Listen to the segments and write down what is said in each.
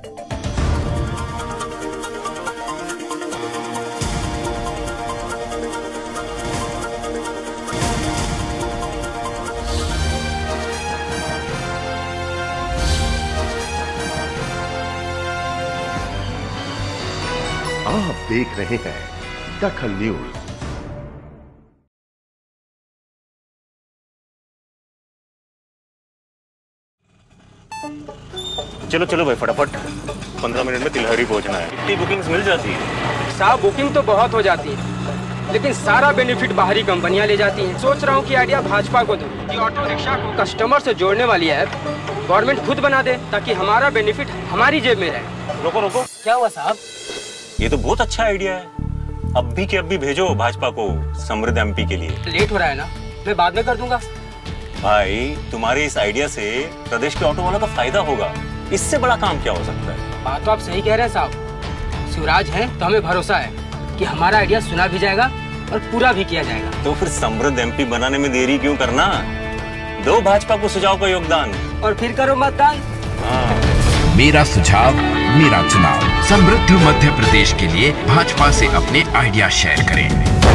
आप देख रहे हैं दखल न्यूज। चलो चलो भाई फटाफट, 15 मिनट में तिलहरी पहुंचना है। इतनी बुकिंग्स मिल जाती है साहब? बुकिंग तो बहुत हो जाती है, लेकिन सारा बेनिफिट बाहरी कंपनियां ले जाती हैं। सोच रहा हूं कि आइडिया भाजपा को दूं कि ऑटो रिक्शा को कस्टमर से जोड़ने वाली ऐप गवर्नमेंट खुद बना दे, ताकि हमारा बेनिफिट हमारी जेब में रहे। रोको रोको, क्या हुआ साहब? ये तो बहुत अच्छा आइडिया है। अब भी के अब भी भेजो भाजपा को समृद्ध एमपी के लिए। लेट हो रहा है ना, मैं बाद में कर दूंगा। भाई तुम्हारे इस आइडिया से प्रदेश के ऑटो वालों का फायदा होगा, इससे बड़ा काम क्या हो सकता है? बात तो आप सही कह रहे हैं साहब। शिवराज है तो हमें भरोसा है कि हमारा आइडिया सुना भी जाएगा और पूरा भी किया जाएगा। तो फिर समृद्ध एमपी बनाने में देरी क्यों करना? दो भाजपा को सुझाव का योगदान और फिर करो मतदान। मेरा सुझाव मेरा चुनाव। समृद्ध मध्य प्रदेश के लिए भाजपा से अपने आइडिया शेयर करें।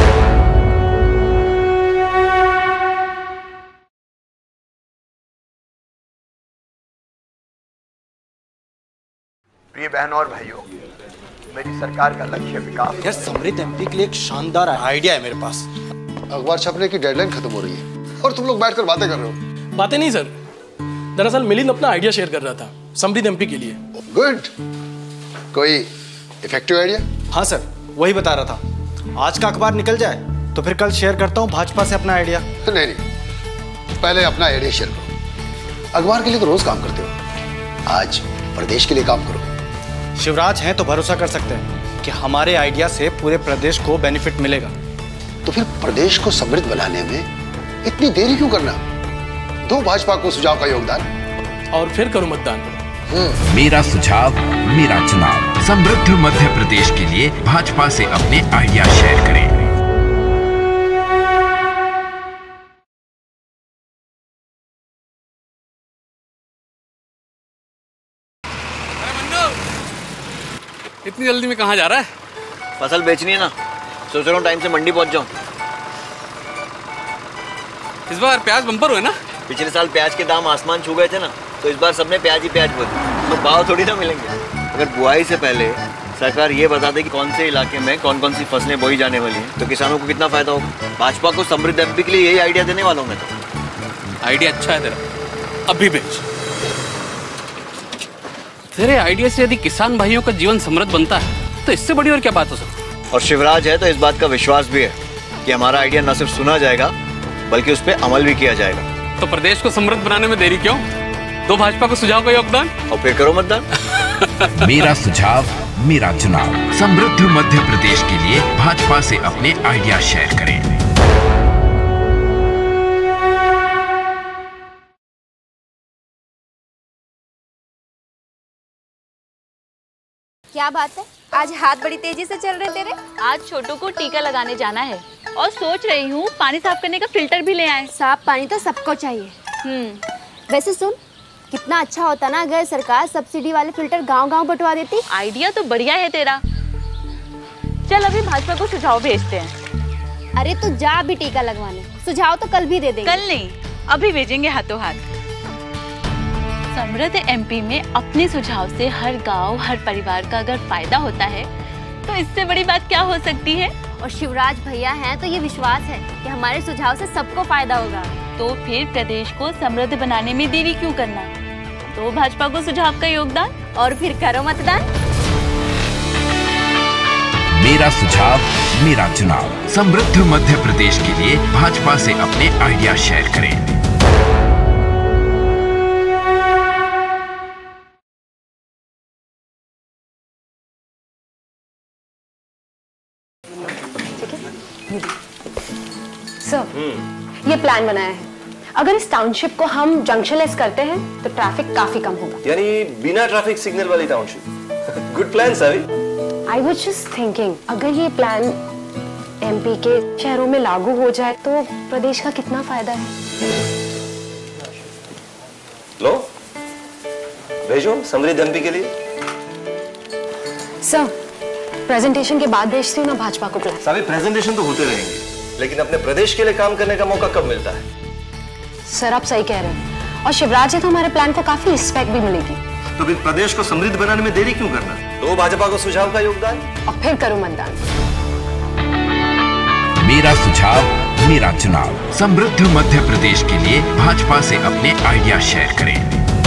प्रिय बहनों और भाइयों, मेरी सरकार का लक्ष्य विकास। यार समृद्ध एमपी के लिए एक शानदार आइडिया है मेरे पास। अखबार छपने की डेडलाइन खत्म हो रही है और तुम लोग बैठकर बातें कर रहे हो। बातें नहीं सर, दरअसल मिलिंद अपना आइडिया शेयर कर रहा था समृद्ध एमपी के लिए। गुड, कोई इफेक्टिव आइडिया? हाँ सर, वही बता रहा था। आज का अखबार निकल जाए तो फिर कल शेयर करता हूँ भाजपा से अपना आइडिया। नहीं नहीं, पहले अपना आइडिया शेयर करो। अखबार के लिए तो रोज काम करते हो, आज प्रदेश के लिए काम करो। शिवराज हैं तो भरोसा कर सकते हैं कि हमारे आइडिया से पूरे प्रदेश को बेनिफिट मिलेगा। तो फिर प्रदेश को समृद्ध बनाने में इतनी देरी क्यों करना? दो भाजपा को सुझाव का योगदान और फिर करो मतदान। मेरा सुझाव मेरा चुनाव। समृद्ध मध्य प्रदेश के लिए भाजपा से अपने आइडिया शेयर करें। इतनी जल्दी में कहाँ जा रहा है? फसल बेचनी है ना, सोच रहा हूँ टाइम से मंडी पहुँच जाऊँ। इस बार प्याज बम्पर हुए ना? पिछले साल प्याज के दाम आसमान छू गए थे ना, तो इस बार सबने प्याज ही प्याज बोले, तो भाव थोड़ी ना मिलेंगे। अगर बुआई से पहले सरकार ये बता दे कि कौन से इलाके में कौन कौन सी फसलें बोई जाने वाली हैं, तो किसानों को कितना फायदा होगा। भाजपा को समृद्ध एमपी के लिए यही आइडिया देने वाला हूँ मैं तो। आइडिया अच्छा है तेरा, अभी बेच। तेरे आइडिया से यदि किसान भाइयों का जीवन समृद्ध बनता है तो इससे बड़ी और क्या बात हो सकती है। और शिवराज है तो इस बात का विश्वास भी है कि हमारा आइडिया न सिर्फ सुना जाएगा बल्कि उस पर अमल भी किया जाएगा। तो प्रदेश को समृद्ध बनाने में देरी क्यों? दो भाजपा को सुझाव का योगदान और फिर करो मतदान। मेरा सुझाव मेरा चुनाव। समृद्ध मध्य प्रदेश के लिए भाजपा से अपने आइडिया शेयर करें। क्या बात है, आज हाथ बड़ी तेजी से चल रहे तेरे। आज छोटू को टीका लगाने जाना है और सोच रही हूँ पानी साफ करने का फिल्टर भी ले आए। साफ पानी तो सबको चाहिए। वैसे सुन, कितना अच्छा होता ना अगर सरकार सब्सिडी वाले फिल्टर गांव-गांव बंटवा देती। आइडिया तो बढ़िया है तेरा। चल अभी भाजपा को सुझाव भेजते हैं। अरे तो जा अभी टीका लगवाने, सुझाव तो कल भी दे देंगे। कल नहीं, अभी भेजेंगे हाथों हाथ। समृद्ध एमपी में अपने सुझाव से हर गांव हर परिवार का अगर फायदा होता है तो इससे बड़ी बात क्या हो सकती है। और शिवराज भैया हैं तो ये विश्वास है कि हमारे सुझाव से सबको फायदा होगा। तो फिर प्रदेश को समृद्ध बनाने में देरी क्यों करना? तो भाजपा को सुझाव का योगदान और फिर करो मतदान। मेरा सुझाव मेरा चुनाव। समृद्ध मध्य प्रदेश के लिए भाजपा से अपने आइडिया शेयर करें। सर, ये प्लान बनाया है। अगर इस टाउनशिप को हम जंक्शनलेस करते हैं तो ट्रैफिक काफी कम होगा। यानी बिना ट्रैफिक सिग्नल वाली township. Good plan sir. I was just thinking, अगर ये प्लान एमपी के शहरों में लागू हो जाए तो प्रदेश का कितना फायदा है। लो भेजो समृद्ध एमपी के लिए। सर, प्रेजेंटेशन के बाद भेजती हूँ ना भाजपा को प्लान। साहब, प्रेजेंटेशन तो होते रहेंगे, लेकिन अपने प्रदेश के लिए काम करने का मौका कब मिलता है? सर, आप सही कह रहे हैं, और शिवराज है तो हमारे प्लान को काफी रिस्पेक्ट भी मिलेगी। तो फिर प्रदेश को समृद्ध बनाने में देरी क्यों करना? दो भाजपा को सुझाव का योगदान और फिर करो मतदान। मेरा सुझाव मेरा चुनाव। समृद्ध मध्य प्रदेश के लिए भाजपा से अपने आइडिया शेयर करें।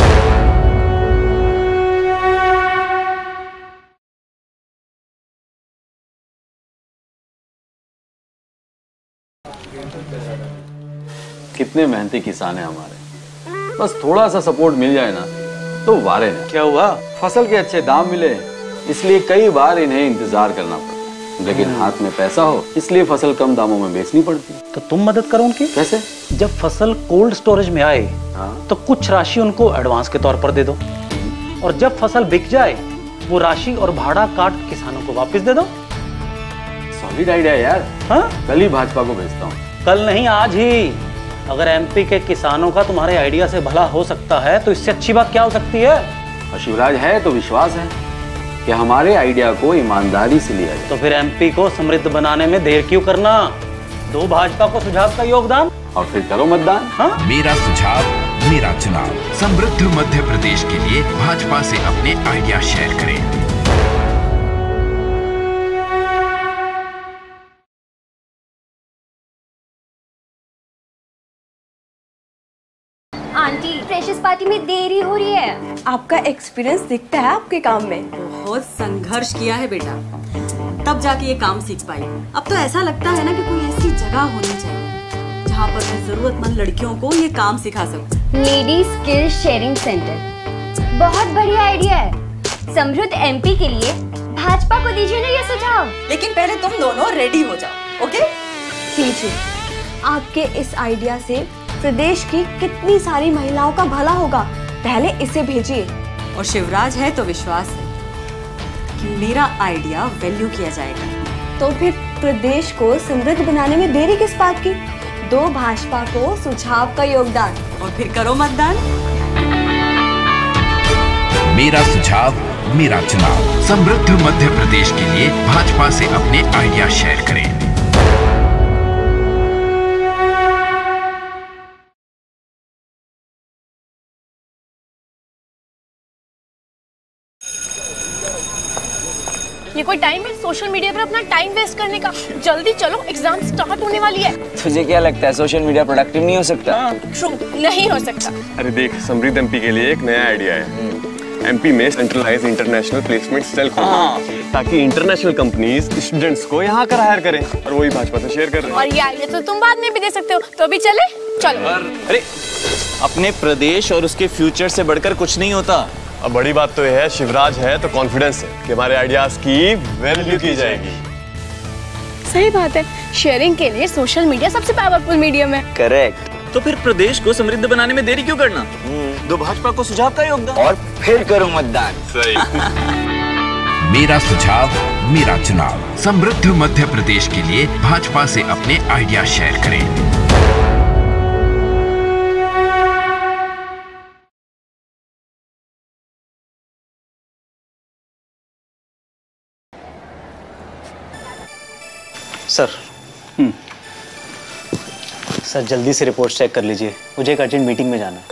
कितने मेहनती किसान हैं हमारे, बस थोड़ा सा सपोर्ट मिल जाए ना तो वारे नहीं। क्या हुआ? फसल के अच्छे दाम मिले, इसलिए कई बार इन्हें इंतजार करना पड़ता, लेकिन हाथ में पैसा हो इसलिए फसल कम दामों में बेचनी पड़ती। तो तुम मदद करो उनकी। कैसे? जब फसल कोल्ड स्टोरेज में आए तो कुछ राशि उनको एडवांस के तौर पर दे दो, और जब फसल बिक जाए वो राशि और भाड़ा काट किसानों को वापस दे दो। सॉलिड आइडिया यार। हाँ, कल ही भाजपा को भेजता हूँ। कल नहीं, आज ही। अगर एमपी के किसानों का तुम्हारे आइडिया से भला हो सकता है तो इससे अच्छी बात क्या हो सकती है? और शिवराज है तो विश्वास है कि हमारे आइडिया को ईमानदारी से लिया जाए। तो फिर एमपी को समृद्ध बनाने में देर क्यों करना? दो भाजपा को सुझाव का योगदान और फिर करो मतदान। हाँ? मेरा सुझाव मेरा चुनाव। समृद्ध मध्य प्रदेश के लिए भाजपा से अपने आइडिया शेयर करें। आंटी, फ्रेशर्स पार्टी में देरी हो रही है। आपका एक्सपीरियंस दिखता है आपके काम में। बहुत संघर्ष किया है बेटा, तब जाके ये काम सीख पाई। अब तो ऐसा लगता है ना कि कोई ऐसी जगह होनी चाहिए जहाँ पर मैं जरूरतमंद लड़कियों को ये काम सिखा सकूं। लेडी स्किल शेयरिंग सेंटर, बहुत बढ़िया आइडिया है। समृद्ध एमपी के लिए भाजपा को दीजिए ना ये सुझाव। लेकिन पहले तुम दोनों रेडी हो जाओ, ओके? कीजिए। आपके इस आइडिया से प्रदेश की कितनी सारी महिलाओं का भला होगा। पहले इसे भेजिए। और शिवराज है तो विश्वास है कि मेरा आइडिया वैल्यू किया जाएगा। तो फिर प्रदेश को समृद्ध बनाने में देरी किस बात की? दो भाजपा को सुझाव का योगदान और फिर करो मतदान। मेरा सुझाव मेरा चुनाव। समृद्ध मध्य प्रदेश के लिए भाजपा से अपने आइडिया शेयर करें। ये कोई टाइम है सोशल मीडिया पर अपना टाइम वेस्ट करने का? जल्दी चलो, एग्जाम स्टार्ट होने वाली है। तुझे क्या लगता है सोशल मीडिया प्रोडक्टिव नहीं हो सकता? ट्रू, नहीं हो सकता। अरे देख, समृद्ध एमपी के लिए एक नया आइडिया है। एमपी में सेंट्रलाइज इंटरनेशनल प्लेसमेंट सेल खोलना, ताकि इंटरनेशनल कंपनीज स्टूडेंट्स को यहाँ कर हायर करें, और वही भाजपा से शेयर कर रहे हैं। और ये आइडिया तो तुम बाद में भी दे सकते हो, तो अभी चले? चलो। अरे अपने प्रदेश और उसके फ्यूचर से बढ़कर कुछ नहीं होता। अब बड़ी बात तो यह है, शिवराज है तो कॉन्फिडेंस है कि हमारे आइडियाज की वैल्यू की जाएगी। सही बात है, शेयरिंग के लिए सोशल मीडिया सबसे पावरफुल मीडियम है। करेक्ट। तो फिर प्रदेश को समृद्ध बनाने में देरी क्यों करना? दो भाजपा को सुझाव का योगदान और फिर करो मतदान। सही। मेरा सुझाव मेरा चुनाव। समृद्ध मध्य प्रदेश के लिए भाजपा से अपने आइडिया शेयर करें। सर, सर जल्दी से रिपोर्ट चेक कर लीजिए, मुझे एक अर्जेंट मीटिंग में जाना है।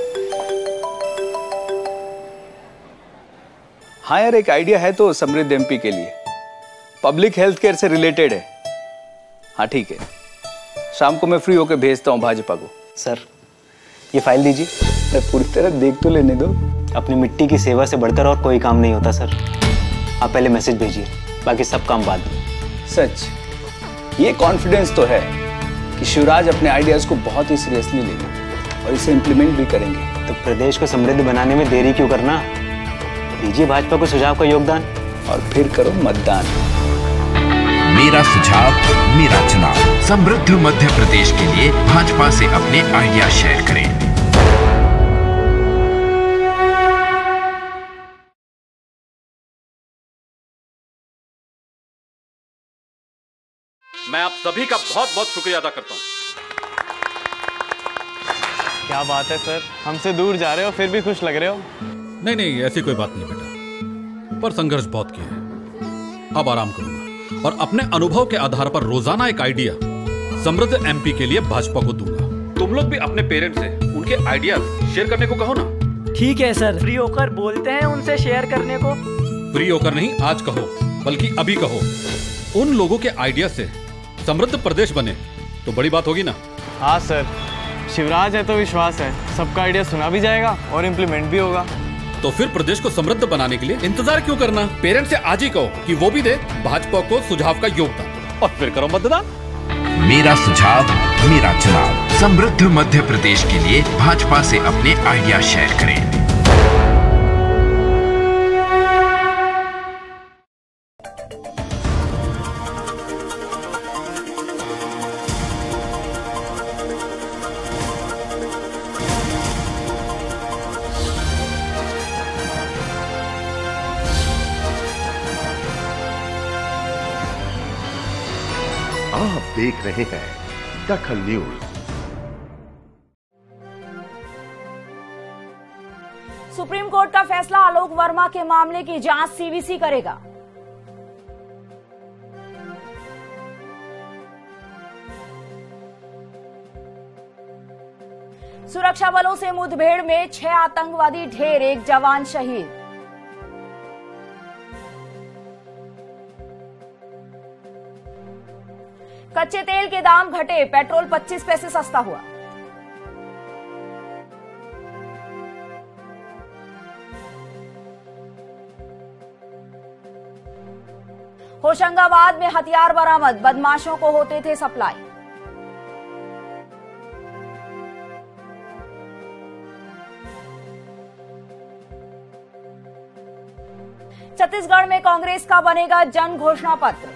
हाँ यार, एक आइडिया है तो समृद्ध एमपी के लिए, पब्लिक हेल्थ केयर से रिलेटेड है। हाँ ठीक है, शाम को मैं फ्री होकर भेजता हूँ भाजपा को। सर ये फाइल दीजिए। मैं पूरी तरह देख तो लेने दो। अपनी मिट्टी की सेवा से बढ़कर और कोई काम नहीं होता सर। आप पहले मैसेज भेजिए, बाकी सब काम बाद में। सच, ये कॉन्फिडेंस तो है कि शिवराज अपने आइडियाज को बहुत ही सीरियसली लेंगे और इसे इम्प्लीमेंट भी करेंगे। तो प्रदेश को समृद्ध बनाने में देरी क्यों करना? दीजिए भाजपा को सुझाव का योगदान और फिर करो मतदान। मेरा सुझाव मेरा चुनाव। समृद्ध मध्य प्रदेश के लिए भाजपा से अपने आइडिया शेयर करें। मैं आप सभी का बहुत बहुत शुक्रिया अदा करता हूँ। क्या बात है सर, हमसे दूर जा रहे हो फिर भी खुश लग रहे हो। नहीं नहीं, ऐसी कोई बात नहीं बेटा, पर संघर्ष बहुत किया है। अब आराम करूंगा और अपने अनुभव के आधार पर रोजाना एक आइडिया समृद्ध एमपी के लिए भाजपा को दूंगा। तुम लोग भी अपने पेरेंट्स से उनके आइडियाज शेयर करने को कहो ना। ठीक है सर, फ्री होकर बोलते हैं उनसे शेयर करने को। फ्री होकर नहीं, आज कहो, बल्कि अभी कहो। उन लोगों के आइडिया से समृद्ध प्रदेश बने तो बड़ी बात होगी ना। हाँ सर, शिवराज है तो विश्वास है, सबका आइडिया सुना भी जाएगा और इम्प्लीमेंट भी होगा। तो फिर प्रदेश को समृद्ध बनाने के लिए इंतजार क्यों करना? पेरेंट्स से आज ही कहो कि वो भी दे भाजपा को सुझाव का योगदान और फिर करो मतदान। मेरा सुझाव मेरा चुनाव। समृद्ध मध्य प्रदेश के लिए भाजपा से अपने आइडिया शेयर करें। आप देख रहे हैं दखल न्यूज। सुप्रीम कोर्ट का फैसला, आलोक वर्मा के मामले की जांच सीबीसी करेगा। सुरक्षा बलों से मुठभेड़ में 6 आतंकवादी ढेर, 1 जवान शहीद। कच्चे तेल के दाम घटे, पेट्रोल 25 पैसे सस्ता हुआ। होशंगाबाद में हथियार बरामद, बदमाशों को होते थे सप्लाई। छत्तीसगढ़ में कांग्रेस का बनेगा जन घोषणा पत्र।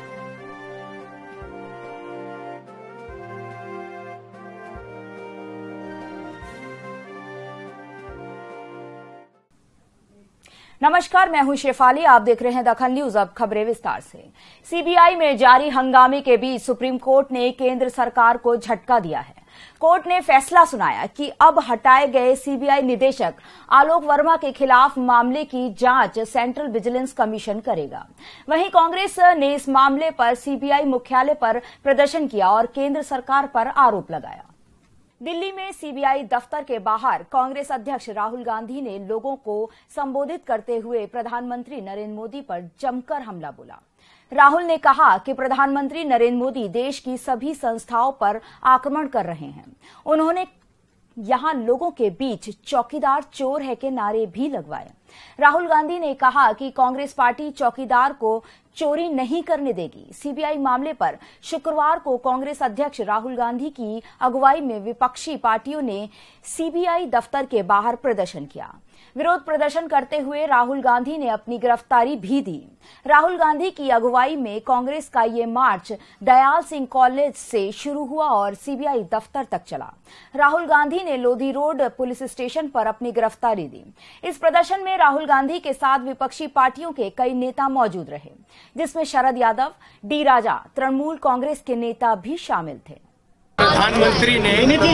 नमस्कार, मैं हूं शेफाली, आप देख रहे हैं दखल न्यूज। अब खबरें विस्तार से। सीबीआई में जारी हंगामे के बीच सुप्रीम कोर्ट ने केंद्र सरकार को झटका दिया है। कोर्ट ने फैसला सुनाया कि अब हटाए गए सीबीआई निदेशक आलोक वर्मा के खिलाफ मामले की जांच सेंट्रल विजिलेंस कमीशन करेगा। वहीं कांग्रेस ने इस मामले पर सीबीआई मुख्यालय पर प्रदर्शन किया और केंद्र सरकार पर आरोप लगाया। दिल्ली में सीबीआई दफ्तर के बाहर कांग्रेस अध्यक्ष राहुल गांधी ने लोगों को संबोधित करते हुए प्रधानमंत्री नरेंद्र मोदी पर जमकर हमला बोला। राहुल ने कहा कि प्रधानमंत्री नरेंद्र मोदी देश की सभी संस्थाओं पर आक्रमण कर रहे हैं। उन्होंने यहां लोगों के बीच चौकीदार चोर है के नारे भी लगवाए। राहुल गांधी ने कहा कि कांग्रेस पार्टी चौकीदार को चोरी नहीं करने देगी। सीबीआई मामले पर शुक्रवार को कांग्रेस अध्यक्ष राहुल गांधी की अगुवाई में विपक्षी पार्टियों ने सीबीआई दफ्तर के बाहर प्रदर्शन किया। विरोध प्रदर्शन करते हुए राहुल गांधी ने अपनी गिरफ्तारी भी दी। राहुल गांधी की अगुवाई में कांग्रेस का ये मार्च दयाल सिंह कॉलेज से शुरू हुआ और सीबीआई दफ्तर तक चला। राहुल गांधी ने लोधी रोड पुलिस स्टेशन पर अपनी गिरफ्तारी दी। इस प्रदर्शन में राहुल गांधी के साथ विपक्षी पार्टियों के कई नेता मौजूद रहे, जिसमें शरद यादव, डी राजा, तृणमूल कांग्रेस के नेता भी शामिल थे। प्रधानमंत्री ने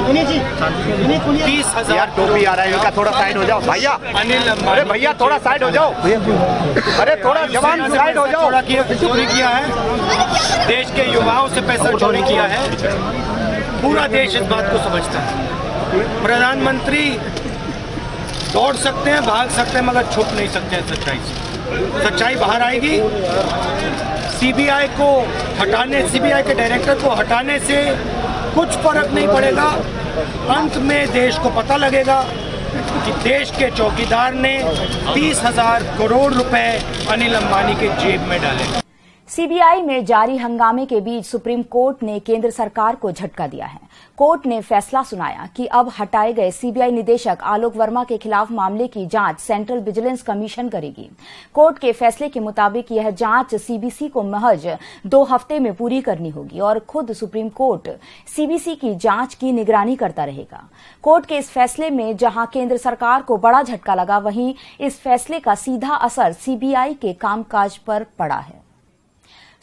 30,000 टोपी आ रहा है, इनका थोड़ा साइड हो जाओ भैया। अनिल अंबानी, अरे भैया थोड़ा साइड हो जाओ, अरे थोड़ा जवान साइड हो जाओ। चोरी किया है, देश के युवाओं से पैसा चोरी किया है, पूरा देश इस बात को समझता है। प्रधानमंत्री दौड़ सकते हैं, भाग सकते हैं, मगर छुप नहीं सकते हैं सच्चाई से। सच्चाई बाहर आएगी। सीबीआई को हटाने, सीबीआई के डायरेक्टर को हटाने से कुछ फर्क नहीं पड़ेगा। अंत में देश को पता लगेगा कि देश के चौकीदार ने 30,000 करोड़ रुपए अनिल अंबानी के जेब में डाले। सीबीआई में जारी हंगामे के बीच सुप्रीम कोर्ट ने केंद्र सरकार को झटका दिया है। कोर्ट ने फैसला सुनाया कि अब हटाए गए सीबीआई निदेशक आलोक वर्मा के खिलाफ मामले की जांच सेंट्रल विजिलेंस कमीशन करेगी। कोर्ट के फैसले के मुताबिक यह जांच सीबीसी को महज 2 हफ्ते में पूरी करनी होगी और खुद सुप्रीम कोर्ट सीबीसी की जांच की निगरानी करता रहेगा। कोर्ट के इस फैसले में जहां केंद्र सरकार को बड़ा झटका लगा, वहीं इस फैसले का सीधा असर सीबीआई के कामकाज पर पड़ा है।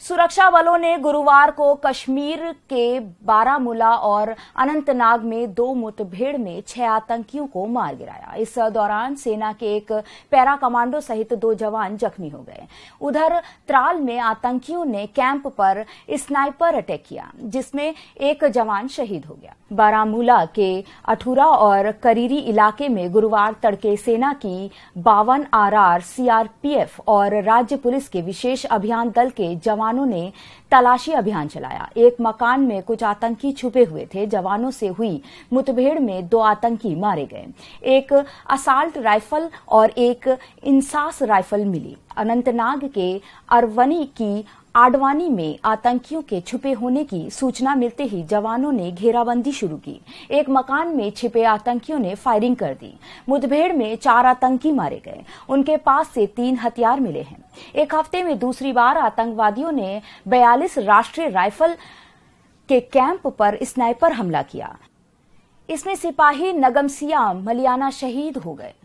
सुरक्षा बलों ने गुरुवार को कश्मीर के बारामूला और अनंतनाग में 2 मुठभेड़ में 6 आतंकियों को मार गिराया। इस दौरान सेना के एक पैरा कमांडो सहित 2 जवान जख्मी हो गए। उधर त्राल में आतंकियों ने कैंप पर स्नाइपर अटैक किया, जिसमें एक जवान शहीद हो गया। बारामूला के अठूरा और करीरी इलाके में गुरुवार तड़के सेना की 52 RR CRPF और राज्य पुलिस के विशेष अभियान दल के जवानों ने तलाशी अभियान चलाया। एक मकान में कुछ आतंकी छुपे हुए थे। जवानों से हुई मुठभेड़ में 2 आतंकी मारे गए। एक असाल्ट राइफल और एक इंसास राइफल मिली। अनंतनाग के अरवनी की आडवानी में आतंकियों के छुपे होने की सूचना मिलते ही जवानों ने घेराबंदी शुरू की। एक मकान में छिपे आतंकियों ने फायरिंग कर दी। मुठभेड़ में 4 आतंकी मारे गए। उनके पास से 3 हथियार मिले हैं। एक हफ्ते में दूसरी बार आतंकवादियों ने 42 राष्ट्रीय राइफल के कैंप पर स्नाइपर हमला किया। इसमें सिपाही नगमसिया मलियाना शहीद हो गए।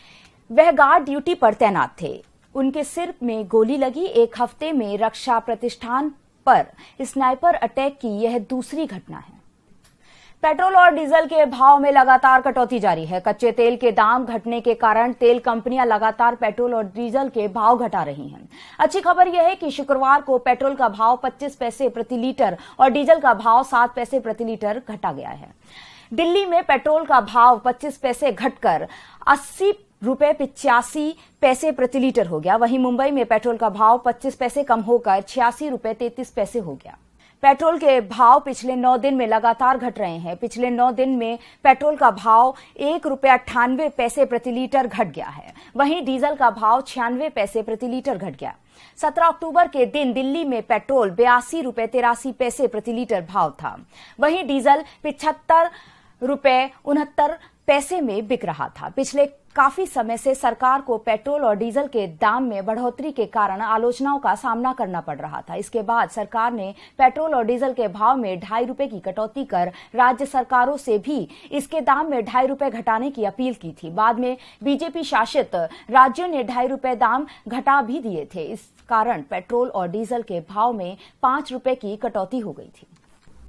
वह गार्ड ड्यूटी पर तैनात थे। उनके सिर में गोली लगी। एक हफ्ते में रक्षा प्रतिष्ठान पर स्नाइपर अटैक की यह दूसरी घटना है। पेट्रोल और डीजल के भाव में लगातार कटौती जारी है। कच्चे तेल के दाम घटने के कारण तेल कंपनियां लगातार पेट्रोल और डीजल के भाव घटा रही हैं। अच्छी खबर यह है कि शुक्रवार को पेट्रोल का भाव 25 पैसे प्रति लीटर और डीजल का भाव 7 पैसे प्रति लीटर घटा गया है। दिल्ली में पेट्रोल का भाव 25 पैसे घटकर 80 रुपए 85 पैसे प्रति लीटर हो गया। वहीं मुंबई में पेट्रोल का भाव 25 पैसे कम होकर 86 रुपए 33 पैसे हो गया। पेट्रोल के भाव पिछले 9 दिन में लगातार घट रहे हैं। पिछले 9 दिन में पेट्रोल का भाव 1 रुपया 98 पैसे प्रति लीटर घट गया है। वहीं डीजल का भाव 96 पैसे प्रति लीटर घट गया। 17 अक्टूबर के दिन दिल्ली में पेट्रोल 82 रुपए 83 पैसे प्रति लीटर भाव था। वहीं डीजल 75 रुपए 69 पैसे में बिक रहा था। पिछले काफी समय से सरकार को पेट्रोल और डीजल के दाम में बढ़ोतरी के कारण आलोचनाओं का सामना करना पड़ रहा था। इसके बाद सरकार ने पेट्रोल और डीजल के भाव में 2.5 रुपए की कटौती कर राज्य सरकारों से भी इसके दाम में 2.5 रुपए घटाने की अपील की थी। बाद में बीजेपी शासित राज्यों ने 2.5 रुपए दाम घटा भी दिए थे। इस कारण पेट्रोल और डीजल के भाव में 5 रुपए की कटौती हो गई थी।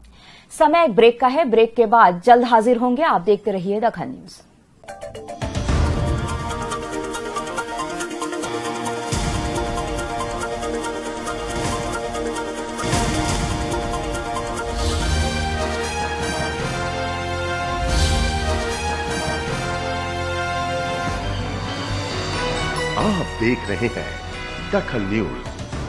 समय एक ब्रेक का है। ब्रेक के बाद जल्द हाजिर होंगे। आप देखते रहिए दखन न्यूज। आप देख रहे हैं दखन न्यूज।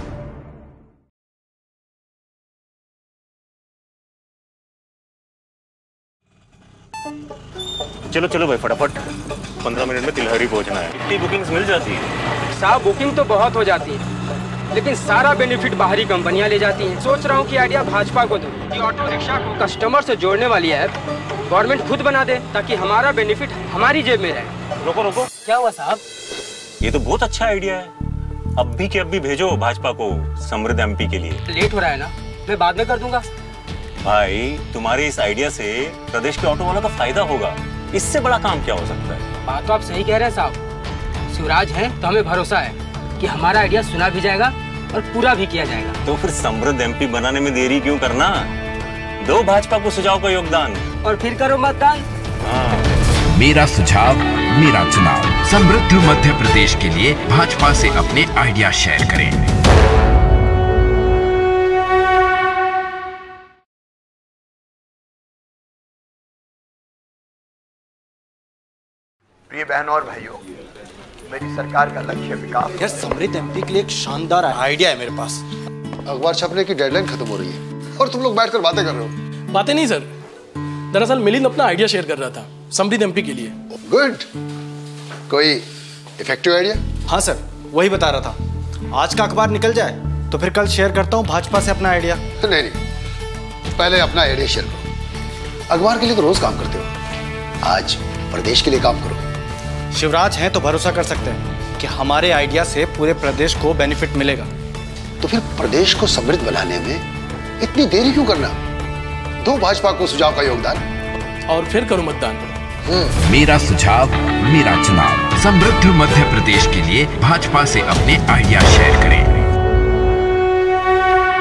चलो चलो भाई फटाफट, 15 मिनट में तिलहरी पहुंचना है। इतनी बुकिंग्स मिल जाती है साहब? बुकिंग तो बहुत हो जाती है, लेकिन सारा बेनिफिट बाहरी कंपनियां ले जाती हैं। सोच रहा हूँ कि आइडिया भाजपा को दूं। ये ऑटो रिक्शा को कस्टमर से जोड़ने वाली ऐप गवर्नमेंट खुद बना दे, ताकि हमारा बेनिफिट हमारी जेब में रहे। रोको रोको, क्या हुआ साहब? ये तो बहुत अच्छा आइडिया है। अब भी के अब भी भेजो भाजपा को समृद्ध एमपी के लिए। लेट हो रहा है ना, मैं बाद में कर दूंगा। भाई तुम्हारे इस आइडिया से प्रदेश के ऑटो वालों का फायदा होगा। इससे बड़ा काम क्या हो सकता है? बात तो आप सही कह रहे हैं साहब। शिवराज हैं तो हमें भरोसा है कि हमारा आइडिया सुना भी जाएगा और पूरा भी किया जाएगा। तो फिर समृद्ध एमपी बनाने में देरी क्यों करना? दो भाजपा को सुझाव का योगदान और फिर करो मतदान। मेरा सुझाव मेरा चुनाव। समृद्ध मध्य प्रदेश के लिए भाजपा से अपने आइडिया शेयर करें। प्रिय बहनों और भाइयों, मेरी सरकार का लक्ष्य विकास। यार समृद्ध एमपी के लिए एक शानदार आइडिया है मेरे पास। अखबार छपने की डेडलाइन खत्म हो रही है और तुम लोग बैठकर बातें कर रहे हो। बातें नहीं सर, दरअसल मिलिंद अपना आइडिया शेयर कर रहा था समृद्ध एमपी के लिए। गुड, कोई इफेक्टिव आइडिया? हाँ सर, वही बता रहा था। आज का अखबार निकल जाए तो फिर कल शेयर करता हूँ भाजपा से अपना आइडिया। नहीं, पहले अपना आइडिया शेयर करो। अखबार के लिए तो रोज काम करते हो, आज प्रदेश के लिए काम करो। शिवराज हैं तो भरोसा कर सकते हैं कि हमारे आइडिया से पूरे प्रदेश को बेनिफिट मिलेगा। तो फिर प्रदेश को समृद्ध बनाने में इतनी देरी क्यों करना? दो भाजपा को सुझाव का योगदान और फिर करो मतदान। मेरा सुझाव मेरा चुनाव। समृद्ध मध्य प्रदेश के लिए भाजपा से अपने आइडिया शेयर करें।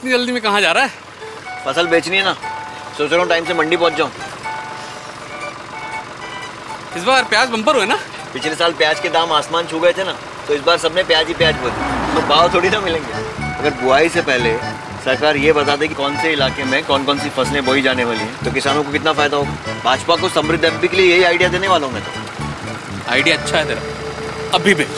इतनी जल्दी में कहाँ जा रहा है? फसल बेचनी है ना, सोच रहा हूँ टाइम से मंडी पहुँच जाऊँ। इस बार प्याज बम्पर हुए ना? पिछले साल प्याज के दाम आसमान छू गए थे ना, तो इस बार सबने प्याज ही प्याज बोली, तो भाव थोड़ी ना मिलेंगे। अगर बुआई से पहले सरकार ये बता दे कि कौन से इलाके में कौन कौन सी फसलें बोई जाने वाली हैं, तो किसानों को कितना फायदा होगा। भाजपा को समृद्ध एमपी के लिए यही आइडिया देने वाला हूँ मैं तो। आइडिया अच्छा है तेरा, अभी बेच।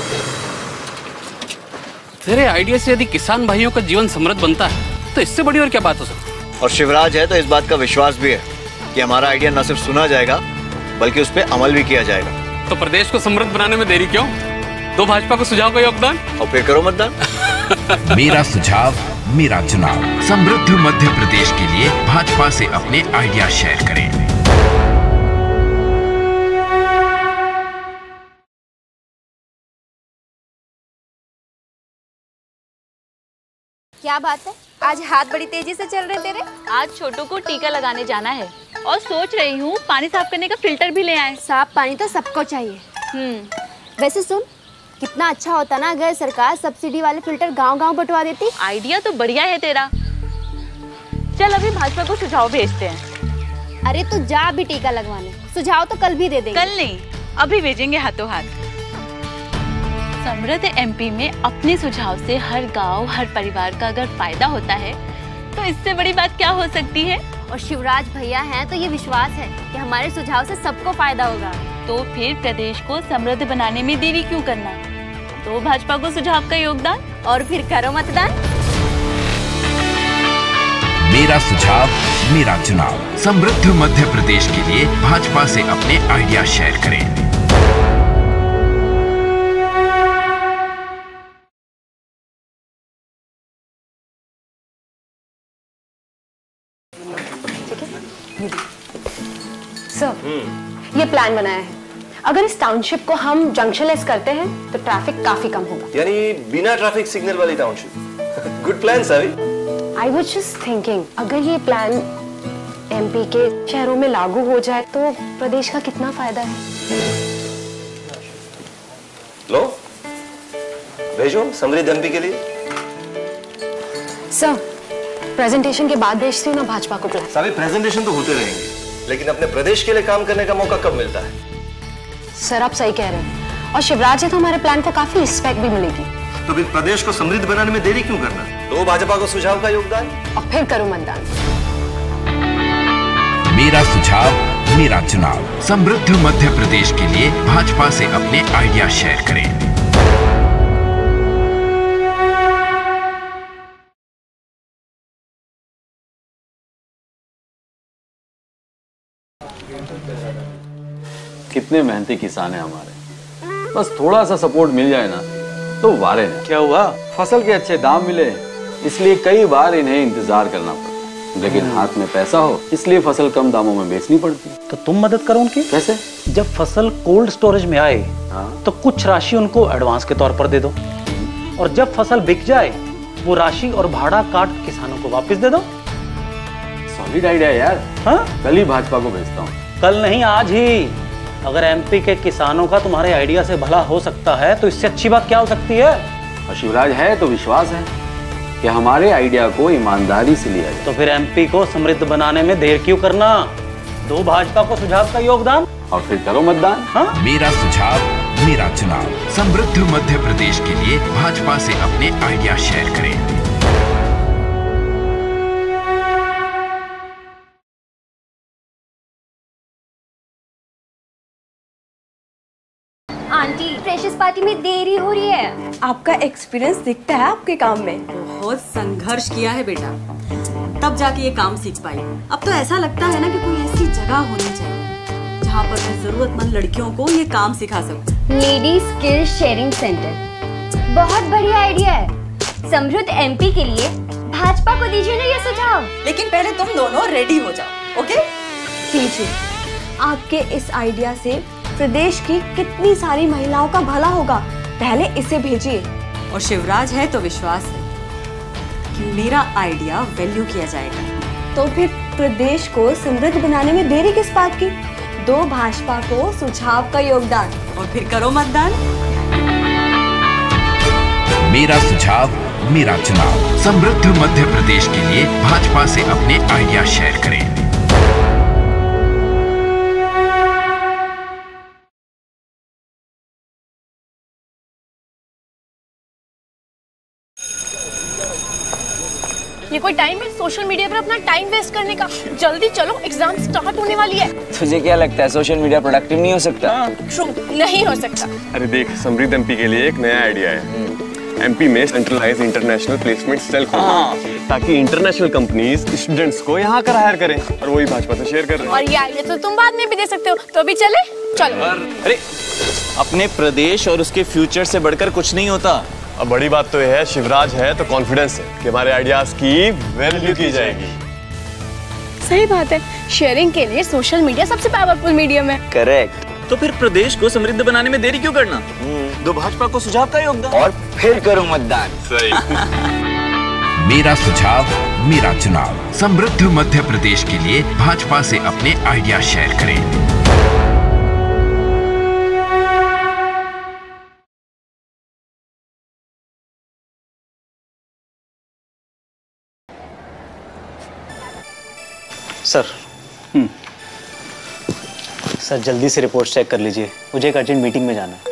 तेरे आइडिया से यदि किसान भाइयों का जीवन समृद्ध बनता है तो इससे बड़ी और क्या बात हो सकती है। और शिवराज है तो इस बात का विश्वास भी है कि हमारा आइडिया न सिर्फ सुना जाएगा बल्कि उस पर अमल भी किया जाएगा। तो प्रदेश को समृद्ध बनाने में देरी क्यों? दो भाजपा को सुझाव का योगदान और फिर करो मतदान। मेरा सुझाव मेरा चुनाव। समृद्ध मध्य प्रदेश के लिए भाजपा से अपने आइडिया शेयर करें। क्या बात है, आज हाथ बड़ी तेजी से चल रहे तेरे। आज छोटू को टीका लगाने जाना है और सोच रही हूँ पानी साफ करने का फिल्टर भी ले आए। साफ पानी तो सबको चाहिए। वैसे सुन, कितना अच्छा होता ना अगर सरकार सब्सिडी वाले फिल्टर गांव-गांव बंटवा देती। आइडिया तो बढ़िया है तेरा। चल अभी भाजपा को सुझाव भेजते हैं। अरे तू जा अभी टीका लगवाने, सुझाव तो कल भी दे देंगे। कल नहीं, अभी भेजेंगे हाथों हाथ। समृद्ध एमपी में अपने सुझाव से हर गांव, हर परिवार का अगर फायदा होता है तो इससे बड़ी बात क्या हो सकती है। और शिवराज भैया हैं तो ये विश्वास है कि हमारे सुझाव से सबको फायदा होगा। तो फिर प्रदेश को समृद्ध बनाने में देरी क्यों करना। तो भाजपा को सुझाव का योगदान और फिर करो मतदान। मेरा सुझाव मेरा चुनाव। समृद्ध मध्य प्रदेश के लिए भाजपा से अपने आइडिया शेयर करें। सर, ये प्लान बनाया है। अगर इस टाउनशिप को हम जंक्शनलेस करते हैं तो ट्रैफिक काफी कम होगा। यानी बिना ट्रैफिक सिग्नल वाली टाउनशिप। गुड प्लान सावी। आई वाज जस्ट थिंकिंग, अगर ये प्लान एमपी के शहरों में लागू हो जाए तो प्रदेश का कितना फायदा है। लो, भेजो समृद्ध एमपी के लिए। सर, प्रेजेंटेशन के बाद भेजती हूँ ना भाजपा को प्लान। सावी, प्रेजेंटेशन तो होते रहेंगे, लेकिन अपने प्रदेश के लिए काम करने का मौका कब मिलता है? सर आप सही कह रहे हैं, और शिवराज है तो हमारे प्लान को काफी रिस्पेक्ट भी मिलेगी। तो फिर प्रदेश को समृद्ध बनाने में देरी क्यों करना? तो भाजपा को सुझाव का योगदान और फिर करो मतदान। मेरा सुझाव मेरा चुनाव। समृद्ध मध्य प्रदेश के लिए भाजपा से अपने आइडिया शेयर करें। कितने मेहनती किसान हैं हमारे, बस थोड़ा सा सपोर्ट मिल जाए ना तो वारे नहीं। क्या हुआ? फसल के अच्छे दाम मिले इसलिए कई बार इन्हें इंतजार करना पड़ता है, लेकिन हाथ में पैसा हो इसलिए फसल कम दामों में बेचनी पड़ती है। तो तुम मदद करो उनकी। कैसे? जब फसल कोल्ड स्टोरेज में आए तो कुछ राशि उनको एडवांस के तौर पर दे दो, और जब फसल बिक जाए वो राशि और भाड़ा काट किसानों को वापस दे दो। सॉलिड आइडिया यार। हाँ, कल ही भाजपा को भेजता हूँ। कल नहीं, आज ही। अगर एमपी के किसानों का तुम्हारे आइडिया से भला हो सकता है तो इससे अच्छी बात क्या हो सकती है। और शिवराज है तो विश्वास है कि हमारे आइडिया को ईमानदारी से लिया जाए। तो फिर एमपी को समृद्ध बनाने में देर क्यों करना। दो भाजपा को सुझाव का योगदान और फिर करो मतदान। हाँ? मेरा सुझाव मेरा चुनाव। समृद्ध मध्य प्रदेश के लिए भाजपा से अपने आइडिया शेयर करें। आंटी, फ्रेशर्स पार्टी में देरी हो रही है। आपका एक्सपीरियंस दिखता है आपके काम में। बहुत संघर्ष किया है बेटा, तब जाके ये काम सीख पाई। अब तो ऐसा लगता है ना कि कोई ऐसी जगह होनी चाहिए जहाँ पर मैं जरूरतमंद लड़कियों को ये काम सिखा सकूं। लेडी स्किल शेयरिंग सेंटर, बहुत बढ़िया आइडिया है। समृद्ध एमपी के लिए भाजपा को दीजिए ना ये सुझाव। लेकिन पहले तुम दोनों रेडी हो जाओ, ओके? कीजिए। आपके इस आइडिया से प्रदेश की कितनी सारी महिलाओं का भला होगा। पहले इसे भेजिए। और शिवराज है तो विश्वास है कि मेरा आइडिया वैल्यू किया जाएगा। तो फिर प्रदेश को समृद्ध बनाने में देरी किस बात की। दो भाजपा को सुझाव का योगदान और फिर करो मतदान। मेरा सुझाव मेरा चुनाव। समृद्ध मध्य प्रदेश के लिए भाजपा से अपने आइडिया शेयर करें। ये कोई टाइम है सोशल मीडिया पर अपना टाइम वेस्ट करने का? जल्दी चलो, एग्जाम स्टार्ट होने वाली है। तुझे क्या लगता है सोशल मीडिया प्रोडक्टिव नहीं हो सकता? ट्रू, नहीं हो सकता। अरे देख, समृद्ध एमपी के लिए एक नया आइडिया है। एमपी में सेंट्रलाइज इंटरनेशनल प्लेसमेंट सेल खोलना, ताकि इंटरनेशनल कंपनीज स्टूडेंट्स को यहाँ कर हायर करें, और वही भाजपा से शेयर कर रहे हैं। और ये आइडिया तो तुम बाद में भी दे सकते हो, तो अभी चले? चलो। अरे अपने प्रदेश और उसके फ्यूचर से बढ़कर कुछ नहीं होता। अब बड़ी बात तो यह है, शिवराज है तो कॉन्फिडेंस है कि हमारे आइडियाज की वैल्यू की जाएगी। सही बात है, शेयरिंग के लिए सोशल मीडिया सबसे पावरफुल मीडियम है। करेक्ट। तो फिर प्रदेश को समृद्ध बनाने में देरी क्यों करना? दो भाजपा को सुझाव का योगदान और फिर करो मतदान। सही। मेरा सुझाव मेरा चुनाव। समृद्ध मध्य प्रदेश के लिए भाजपा से अपने आइडिया शेयर करें। सर सर जल्दी से रिपोर्ट चेक कर लीजिए, मुझे एक अर्जेंट मीटिंग में जाना है।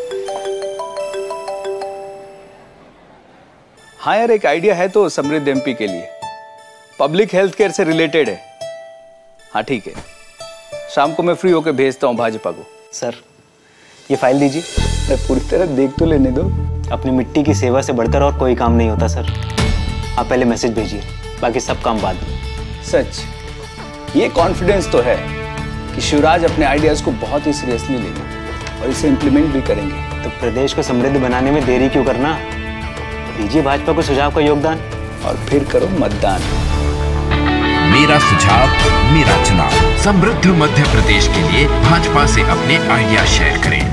हाँ यार, एक आइडिया है तो समृद्ध एमपी के लिए, पब्लिक हेल्थ केयर से रिलेटेड है। हाँ ठीक है, शाम को मैं फ्री होकर भेजता हूँ भाजपा को। सर ये फाइल दीजिए। मैं पूरी तरह देख तो लेने दो। अपनी मिट्टी की सेवा से बढ़कर और कोई काम नहीं होता सर। आप पहले मैसेज भेजिए, बाकी सब काम बाद में। सच, ये कॉन्फिडेंस तो है कि शिवराज अपने आइडियाज को बहुत ही सीरियसली लेंगे और इसे इम्प्लीमेंट भी करेंगे। तो प्रदेश को समृद्ध बनाने में देरी क्यों करना? दीजिए भाजपा को सुझाव का योगदान और फिर करो मतदान। मेरा सुझाव मेरा चुनाव। समृद्ध मध्य प्रदेश के लिए भाजपा से अपने आइडिया शेयर करें।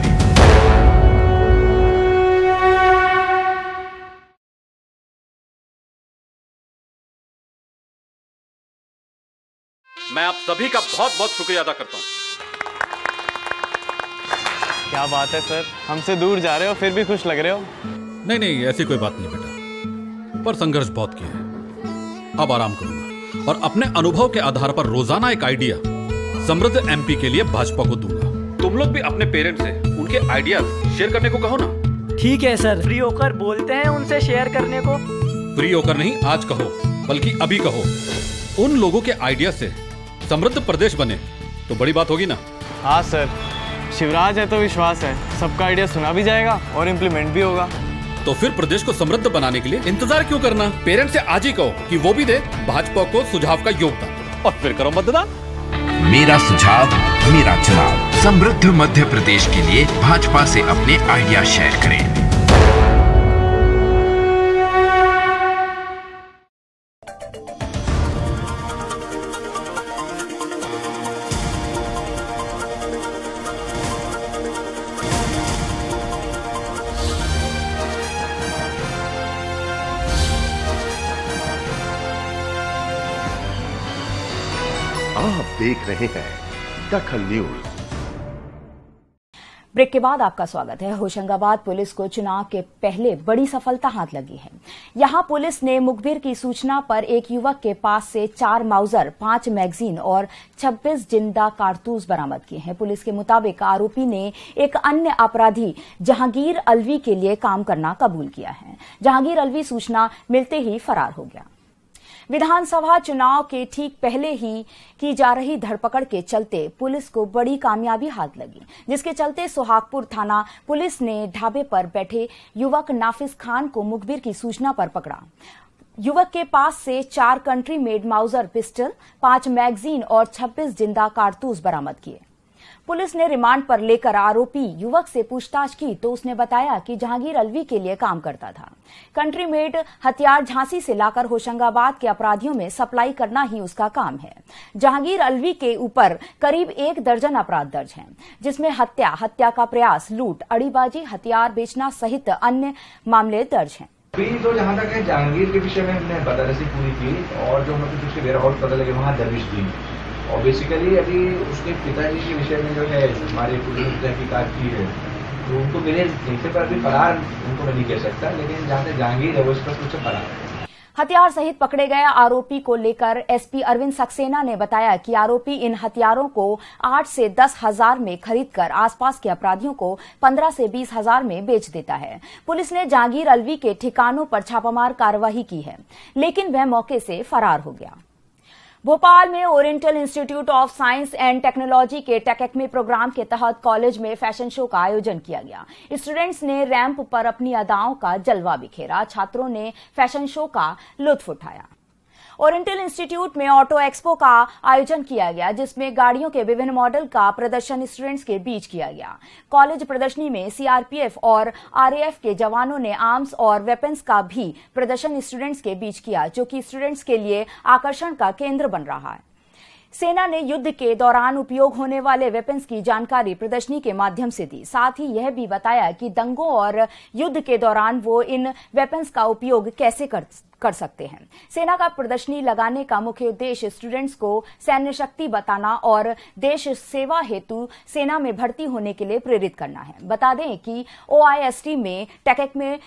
मैं आप सभी का बहुत बहुत शुक्रिया अदा करता हूँ। क्या बात है सर, हमसे दूर जा रहे हो फिर भी खुश लग रहे हो। नहीं नहीं, ऐसी कोई बात नहीं बेटा, पर संघर्ष बहुत किया है। अब आराम करूंगा और अपने अनुभव के आधार पर रोजाना एक आइडिया समृद्ध एमपी के लिए भाजपा को दूंगा। तुम लोग भी अपने पेरेंट्स से उनके आइडियाज शेयर करने को कहो ना। ठीक है सर, फ्री होकर बोलते हैं उनसे शेयर करने को। फ्री होकर नहीं, आज कहो, बल्कि अभी कहो। उन लोगों के आइडिया से समृद्ध प्रदेश बने तो बड़ी बात होगी ना। हाँ सर, शिवराज है तो विश्वास है सबका आइडिया सुना भी जाएगा और इम्प्लीमेंट भी होगा। तो फिर प्रदेश को समृद्ध बनाने के लिए इंतजार क्यों करना? पेरेंट्स से आज ही कहो कि वो भी दे भाजपा को सुझाव का योगदान, और फिर करो मतदान। मेरा सुझाव मेरा चुनाव। समृद्ध मध्य प्रदेश के लिए भाजपा से अपने आइडिया शेयर करें। आप देख रहे हैं दखल न्यूज। ब्रेक के बाद आपका स्वागत है। होशंगाबाद पुलिस को चुनाव के पहले बड़ी सफलता हाथ लगी है। यहां पुलिस ने मुखबिर की सूचना पर एक युवक के पास से 4 माउजर, 5 मैगजीन और 26 जिंदा कारतूस बरामद किए हैं। पुलिस के मुताबिक आरोपी ने एक अन्य अपराधी जहांगीर अलवी के लिए काम करना कबूल किया है। जहांगीर अलवी सूचना मिलते ही फरार हो गया। विधानसभा चुनाव के ठीक पहले ही की जा रही धरपकड़ के चलते पुलिस को बड़ी कामयाबी हाथ लगी, जिसके चलते सोहागपुर थाना पुलिस ने ढाबे पर बैठे युवक नाफिज खान को मुखबिर की सूचना पर पकड़ा। युवक के पास से 4 country made Mauser pistol, 5 magazine और 26 जिंदा कारतूस बरामद किए। पुलिस ने रिमांड पर लेकर आरोपी युवक से पूछताछ की तो उसने बताया कि जहांगीर अलवी के लिए काम करता था। कंट्री मेड हथियार झांसी से लाकर होशंगाबाद के अपराधियों में सप्लाई करना ही उसका काम है। जहांगीर अलवी के ऊपर करीब 1 दर्जन अपराध दर्ज हैं, जिसमें हत्या, हत्या का प्रयास, लूट, अड़ीबाजी, हथियार बेचना सहित अन्य मामले दर्ज हैं। अभी तो जहाँ तक है जहांगीर के विषय में हमने बतारसी पूरी की और जो मतलब उसके वेयर हाउस पता लगे वहाँ दबिश दी और बेसिकली अभी उसके पिताजी के विषय में जो है हमारी पुलिस ने तहकीकात की है तो उनको मिले इनसे पर अभी फरार उनको मैं नहीं कह सकता, लेकिन जहाँ तक जहांगीर है वो स्पष्ट रूप से फरार है। हथियार सहित पकड़े गए आरोपी को लेकर एसपी अरविंद सक्सेना ने बताया कि आरोपी इन हथियारों को 8 से 10 हजार में खरीदकर आसपास के अपराधियों को 15 से 20 हजार में बेच देता है। पुलिस ने जहांगीर अलवी के ठिकानों पर छापामार कार्रवाई की है, लेकिन वह मौके से फरार हो गया। भोपाल में Oriental Institute of Science and Technology के टेकएक्मे प्रोग्राम के तहत कॉलेज में फैशन शो का आयोजन किया गया। स्टूडेंट्स ने रैंप पर अपनी अदाओं का जलवा बिखेरा। छात्रों ने फैशन शो का लुत्फ उठाया। ओरिएंटल इंस्टीट्यूट में ऑटो एक्सपो का आयोजन किया गया, जिसमें गाड़ियों के विभिन्न मॉडल का प्रदर्शन स्टूडेंट्स के बीच किया गया। कॉलेज प्रदर्शनी में सीआरपीएफ और आरएएफ के जवानों ने आर्म्स और वेपन्स का भी प्रदर्शन स्टूडेंट्स के बीच किया, जो कि स्टूडेंट्स के लिए आकर्षण का केंद्र बन रहा है। सेना ने युद्ध के दौरान उपयोग होने वाले वेपन्स की जानकारी प्रदर्शनी के माध्यम से दी। साथ ही यह भी बताया कि दंगों और युद्ध के दौरान वो इन वेपन्स का उपयोग कैसे कर सकते हैं। सेना का प्रदर्शनी लगाने का मुख्य उद्देश्य स्टूडेंट्स को सैन्य शक्ति बताना और देश सेवा हेतु सेना में भर्ती होने के लिए प्रेरित करना है। बता दें कि ओआईएसटी में टेकएक्मे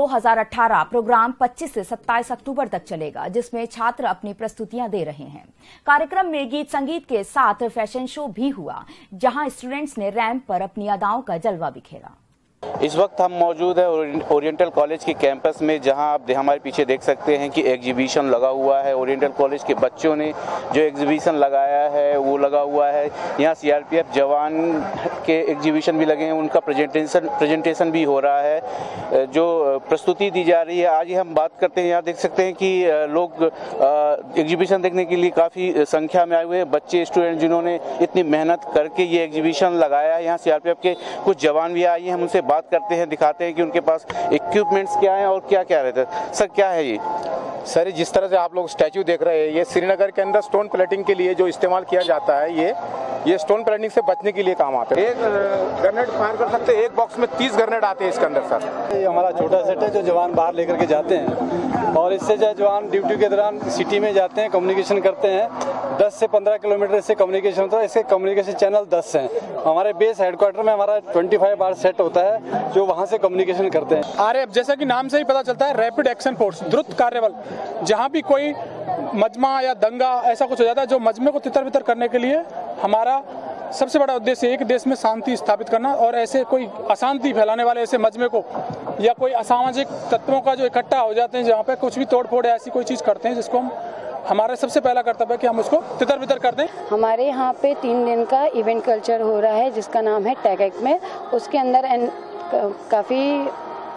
2018 प्रोग्राम 25 से 27 अक्टूबर तक चलेगा, जिसमें छात्र अपनी प्रस्तुतियां दे रहे हैं। कार्यक्रम में गीत संगीत के साथ फैशन शो भी हुआ, जहां स्टूडेंट्स ने रैंप पर अपनी अदाओं का जलवा बिखेरा। इस वक्त हम मौजूद है ओरिएंटल कॉलेज के कैंपस में, जहां आप हमारे पीछे देख सकते हैं कि एग्जीबिशन लगा हुआ है। ओरिएंटल कॉलेज के बच्चों ने जो एग्जीबिशन लगाया है वो लगा हुआ है। यहाँ सीआरपीएफ जवान के एग्जीबिशन भी लगे हैं, उनका प्रेजेंटेशन भी हो रहा है, जो प्रस्तुति दी जा रही है। आज ही हम बात करते हैं, यहाँ देख सकते हैं कि लोग एग्जीबिशन देखने के लिए काफ़ी संख्या में आए हुए हैं। बच्चे स्टूडेंट जिन्होंने इतनी मेहनत करके ये एग्जीबिशन लगाया है। यहाँ सीआरपीएफ के कुछ जवान भी आए हैं, हम उनसे बात करते हैं, दिखाते हैं कि उनके पास इक्विपमेंट्स क्या हैं और क्या क्या रहता है। सर क्या है ये? सर जिस तरह से आप लोग स्टैचू देख रहे हैं, ये श्रीनगर के अंदर स्टोन प्लेटिंग के लिए जो इस्तेमाल किया जाता है, ये स्टोन प्लेटिंग से बचने के लिए काम आता है। एक ग्रेनेड फायर कर सकते हैं, एक बॉक्स में 30 ग्रेनेड आते हैं इसके अंदर। सर ये हमारा छोटा सेट है जो जवान बाहर लेकर के जाते हैं, और इससे जो जवान ड्यूटी के दौरान सिटी में जाते हैं, कम्युनिकेशन करते हैं। 10 से 15 किलोमीटर से कम्युनिकेशन होता है। इसके कम्युनिकेशन चैनल 10 हैं। हमारे बेस हेडक्वार्टर में हमारा 25 बार सेट होता है, जो वहाँ से कम्युनिकेशन करते हैं। आरएएफ, जैसा कि नाम से ही पता चलता है, रैपिड एक्शन फोर्स, द्रुत कार्यबल। जहाँ भी कोई मजमा या दंगा ऐसा कुछ हो जाता है, जो मजमे को तितर बितर करने के लिए हमारा सबसे बड़ा उद्देश्य है कि देश में शांति स्थापित करना, और ऐसे कोई अशांति फैलाने वाले ऐसे मजमे को या कोई असामाजिक तत्वों का जो इकट्ठा हो जाते हैं, जहाँ पे कुछ भी तोड़ फोड़ या ऐसी कोई चीज़ करते हैं, जिसको हम, हमारा सबसे पहला कर्तव्य है कि हम उसको तितर बितर कर दें। हमारे यहाँ पे 3 दिन का इवेंट कल्चर हो रहा है, जिसका नाम है टेकएक्मे। उसके अंदर काफ़ी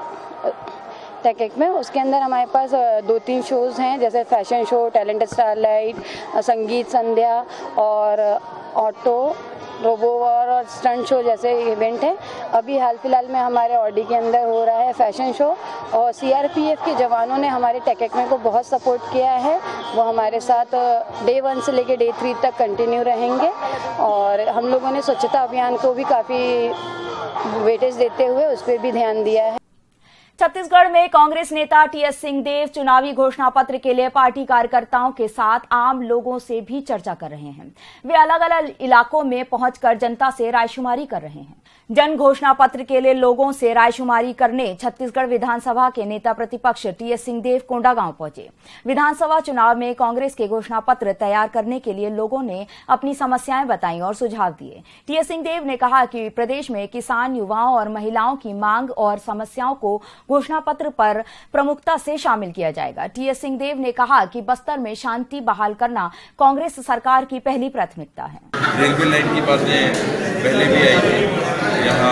टेकएक्मे, उसके अंदर हमारे पास 2-3 शोज़ हैं, जैसे फैशन शो, टैलेंट स्टारलाइट, संगीत संध्या और ऑटो रोबोवर और स्टंट शो जैसे इवेंट है। अभी हाल फिलहाल में हमारे ऑडी के अंदर हो रहा है फैशन शो, और सीआरपीएफ के जवानों ने हमारे टेकएक्मे को बहुत सपोर्ट किया है। वो हमारे साथ डे 1 से लेकर डे 3 तक कंटिन्यू रहेंगे, और हम लोगों ने स्वच्छता अभियान को भी काफ़ी वेटेज देते हुए उस पर भी ध्यान दिया है। छत्तीसगढ़ में कांग्रेस नेता टीएस सिंहदेव चुनावी घोषणा पत्र के लिए पार्टी कार्यकर्ताओं के साथ आम लोगों से भी चर्चा कर रहे हैं। वे अलग अलग इलाकों में पहुंचकर जनता से रायशुमारी कर रहे हैं। जन घोषणा पत्र के लिए लोगों से रायशुमारी करने छत्तीसगढ़ विधानसभा के नेता प्रतिपक्ष टीएस सिंहदेव कोंडागांव पहुंचे। विधानसभा चुनाव में कांग्रेस के घोषणा पत्र तैयार करने के लिए लोगों ने अपनी समस्याएं बताई और सुझाव दिए। टीएस सिंहदेव ने कहा कि प्रदेश में किसान, युवाओं और महिलाओं की मांग और समस्याओं को घोषणा पत्र पर प्रमुखता से शामिल किया जाएगा। टीएस सिंहदेव ने कहा कि बस्तर में शांति बहाल करना कांग्रेस सरकार की पहली प्राथमिकता है। रेलवे लाइन की बातें पहले भी आई थी। यहाँ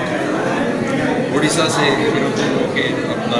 उड़ीसा से होके अपना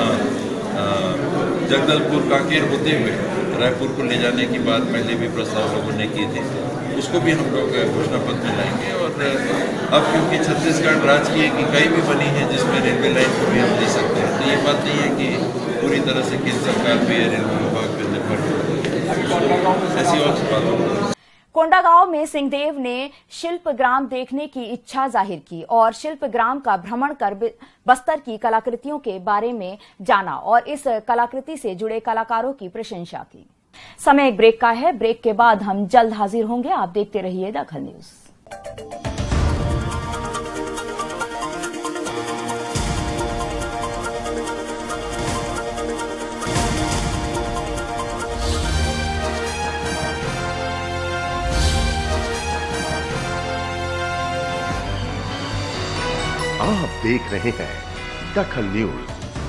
जगदलपुर कांकेर होते हुए रायपुर को ले जाने की बात पहले भी प्रस्ताव लोगों ने किए थे, उसको भी हम लोग घोषणा पत्र में लाएंगे। और अब क्योंकि छत्तीसगढ़ राज्य की एक इकाई भी बनी है जिसमें रेलवे लाइन को भी हम ले सकते हैं, तो ये बात नहीं है कि पूरी तरह से केंद्र सरकार पे रेलवे विभाग पे निर्भर है, ऐसी और बातों। कोंडागांव में सिंहदेव ने शिल्प ग्राम देखने की इच्छा जाहिर की और शिल्प ग्राम का भ्रमण कर बस्तर की कलाकृतियों के बारे में जाना और इस कलाकृति से जुड़े कलाकारों की प्रशंसा की। समय एक ब्रेक का है। ब्रेक के बाद हम जल्द हाजिर होंगे। आप देखते रहिए दखल न्यूज। आप देख रहे हैं दखल न्यूज।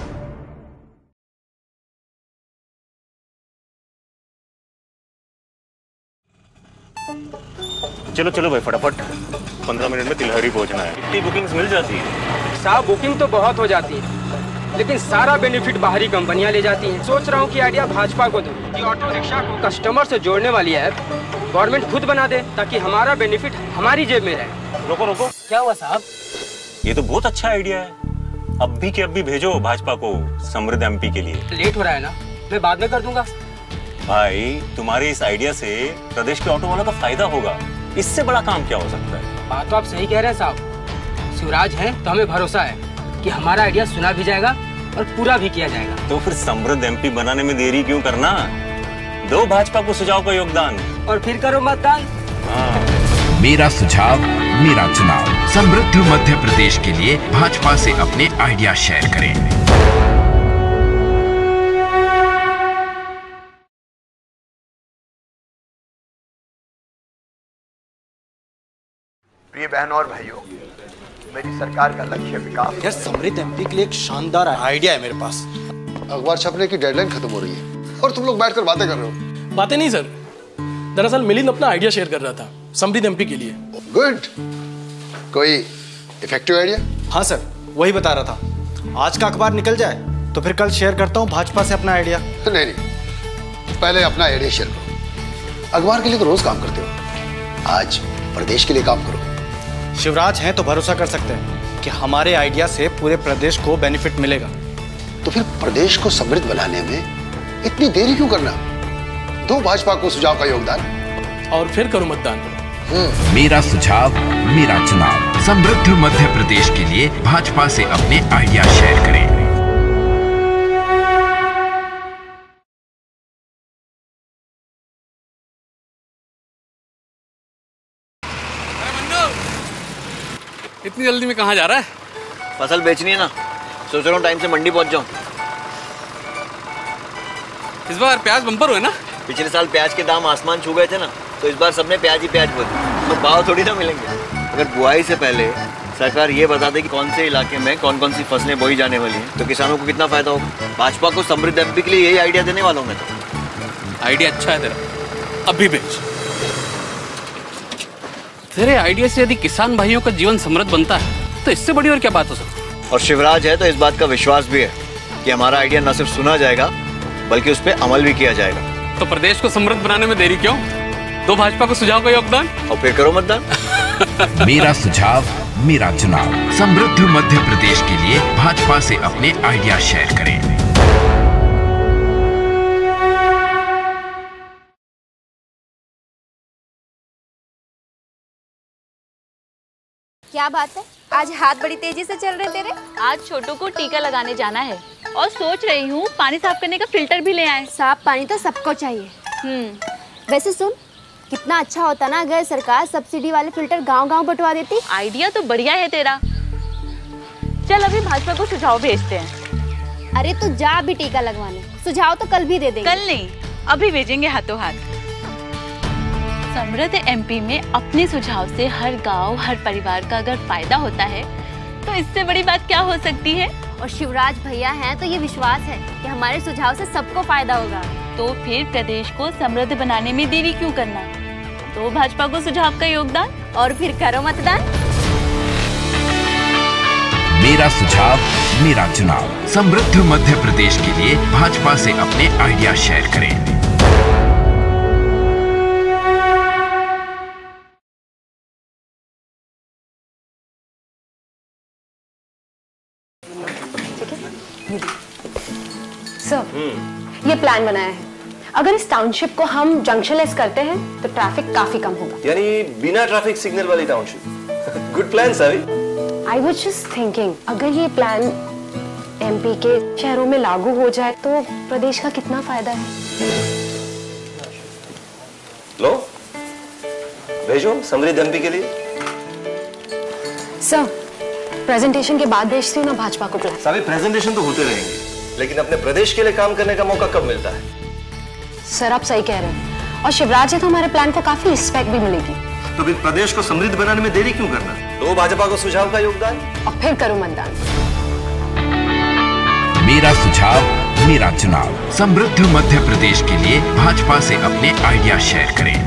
चलो चलो भाई फटाफट, 15 मिनट में तिलहरी पहुंचना है। इतनी बुकिंग्स मिल जाती है? साहब बुकिंग तो बहुत हो जाती है, लेकिन सारा बेनिफिट बाहरी कंपनियां ले जाती हैं। सोच रहा हूँ कि आइडिया भाजपा को दूं कि ऑटो रिक्शा को कस्टमर से जोड़ने वाली ऐप गवर्नमेंट खुद बना दे, ताकि हमारा बेनिफिट हमारी जेब में रहे। रोको रोको, क्या हुआ साहब? ये तो बहुत अच्छा आइडिया है। अब भी भेजो भाजपा को समृद्ध एमपी के लिए। लेट हो रहा है ना, मैं बाद में कर दूंगा। भाई तुम्हारे इस आइडिया से प्रदेश के ऑटो वालों का फायदा होगा, इससे बड़ा काम क्या हो सकता है? बात तो आप सही कह रहे हैं साहब। शिवराज है तो हमें भरोसा है कि हमारा आइडिया सुना भी जाएगा और पूरा भी किया जाएगा। तो फिर समृद्ध एमपी बनाने में देरी क्यों करना? दो भाजपा को सुझाव का योगदान और फिर करो मतदान। मेरा सुझाव मेरा चुनाव। समृद्ध मध्य प्रदेश के लिए भाजपा से अपने आइडिया शेयर करें। प्रिय बहनों और भाइयों, मेरी सरकार का लक्ष्य विकास। यार समृद्ध एमपी के लिए एक शानदार आइडिया है मेरे पास। अखबार छपने की डेडलाइन खत्म हो रही है और तुम लोग बैठकर बातें कर रहे हो। बातें नहीं सर, दरअसल मिलिंद अपना आइडिया शेयर कर रहा था समृद्ध एमपी के लिए। गुड, कोई इफेक्टिव आइडिया? हाँ सर, वही बता रहा था। आज का अखबार निकल जाए तो फिर कल शेयर करता हूँ भाजपा से अपना आइडिया। नहीं, पहले अपना आइडिया शेयर करो। अखबार के लिए तो रोज काम करते हो, आज प्रदेश के लिए काम करो। शिवराज हैं तो भरोसा कर सकते हैं कि हमारे आइडिया से पूरे प्रदेश को बेनिफिट मिलेगा। तो फिर प्रदेश को समृद्ध बनाने में इतनी देरी क्यों करना? दो भाजपा को सुझाव का योगदान और फिर करो मतदान। मेरा सुझाव मेरा चुनाव। समृद्ध मध्य प्रदेश के लिए भाजपा से अपने आइडिया शेयर करें। इतनी जल्दी में कहाँ जा रहा है? फसल बेचनी है ना, सोच रहा हूँ टाइम से मंडी पहुँच जाऊँ। इस बार प्याज बम्पर हुए ना? पिछले साल प्याज के दाम आसमान छू गए थे ना, तो इस बार सबने प्याज ही प्याज बोली, तो भाव थोड़ी ना मिलेंगे। अगर बुआई से पहले सरकार ये बता दे कि कौन से इलाके में कौन कौन सी फसलें बोई जाने वाली हैं, तो किसानों को कितना फायदा होगा। भाजपा को समृद्ध एमपी के लिए यही आइडिया देने वाला हूँ मैं तो। आइडिया अच्छा है तेरा, अभी बेच। तेरे आइडिया से यदि किसान भाइयों का जीवन समृद्ध बनता है तो इससे बड़ी और क्या बात हो सकती है। और शिवराज है तो इस बात का विश्वास भी है कि हमारा आइडिया न सिर्फ सुना जाएगा बल्कि उस पर अमल भी किया जाएगा। तो प्रदेश को समृद्ध बनाने में देरी क्यों? दो भाजपा को सुझाव का योगदान और फिर करो मतदान। मेरा सुझाव मेरा चुनाव। समृद्ध मध्य प्रदेश के लिए भाजपा से अपने आइडिया शेयर करें। क्या बात है, आज हाथ बड़ी तेजी से चल रहे तेरे? आज छोटू को टीका लगाने जाना है और सोच रही हूँ पानी साफ करने का फिल्टर भी ले आए। साफ पानी तो सबको चाहिए। वैसे सुन, कितना अच्छा होता ना अगर सरकार सब्सिडी वाले फिल्टर गांव-गांव बंटवा देती। आइडिया तो बढ़िया है तेरा। चल अभी भाजपा को सुझाव भेजते हैं। अरे तो जा भी टीका लगवाने, सुझाव तो कल भी दे देंगे। कल नहीं, अभी भेजेंगे हाथों हाथ। समृद्ध एमपी में अपने सुझाव से हर गांव हर परिवार का अगर फायदा होता है तो इससे बड़ी बात क्या हो सकती है। और शिवराज भैया हैं तो ये विश्वास है कि हमारे सुझाव से सबको फायदा होगा। तो फिर प्रदेश को समृद्ध बनाने में देरी क्यों करना? तो भाजपा को सुझाव का योगदान और फिर करो मतदान। मेरा सुझाव मेरा चुनाव। समृद्ध मध्य प्रदेश के लिए भाजपा से अपने आइडिया शेयर करें। ये प्लान बनाया है, अगर इस टाउनशिप को हम जंक्शनलेस करते हैं तो ट्रैफिक काफी कम होगा। यानी बिना ट्रैफिक सिग्नल वाली township. Good plan sir. I was just thinking, अगर ये प्लान एमपी के शहरों में लागू हो जाए तो प्रदेश का कितना फायदा है। लो भेजो समृद्ध एमपी के लिए। सर प्रेजेंटेशन के बाद भेजती हूँ ना भाजपा को प्लान। सारे प्रेजेंटेशन तो होते रहेंगे, लेकिन अपने प्रदेश के लिए काम करने का मौका कब मिलता है? सर आप सही कह रहे हैं, और शिवराज है तो हमारे प्लान को काफी रिस्पेक्ट भी मिलेगी। तो फिर प्रदेश को समृद्ध बनाने में देरी क्यों करना? दो भाजपा को सुझाव का योगदान और फिर करो मतदान। मेरा सुझाव मेरा चुनाव। समृद्ध मध्य प्रदेश के लिए भाजपा से अपने आइडिया शेयर करें।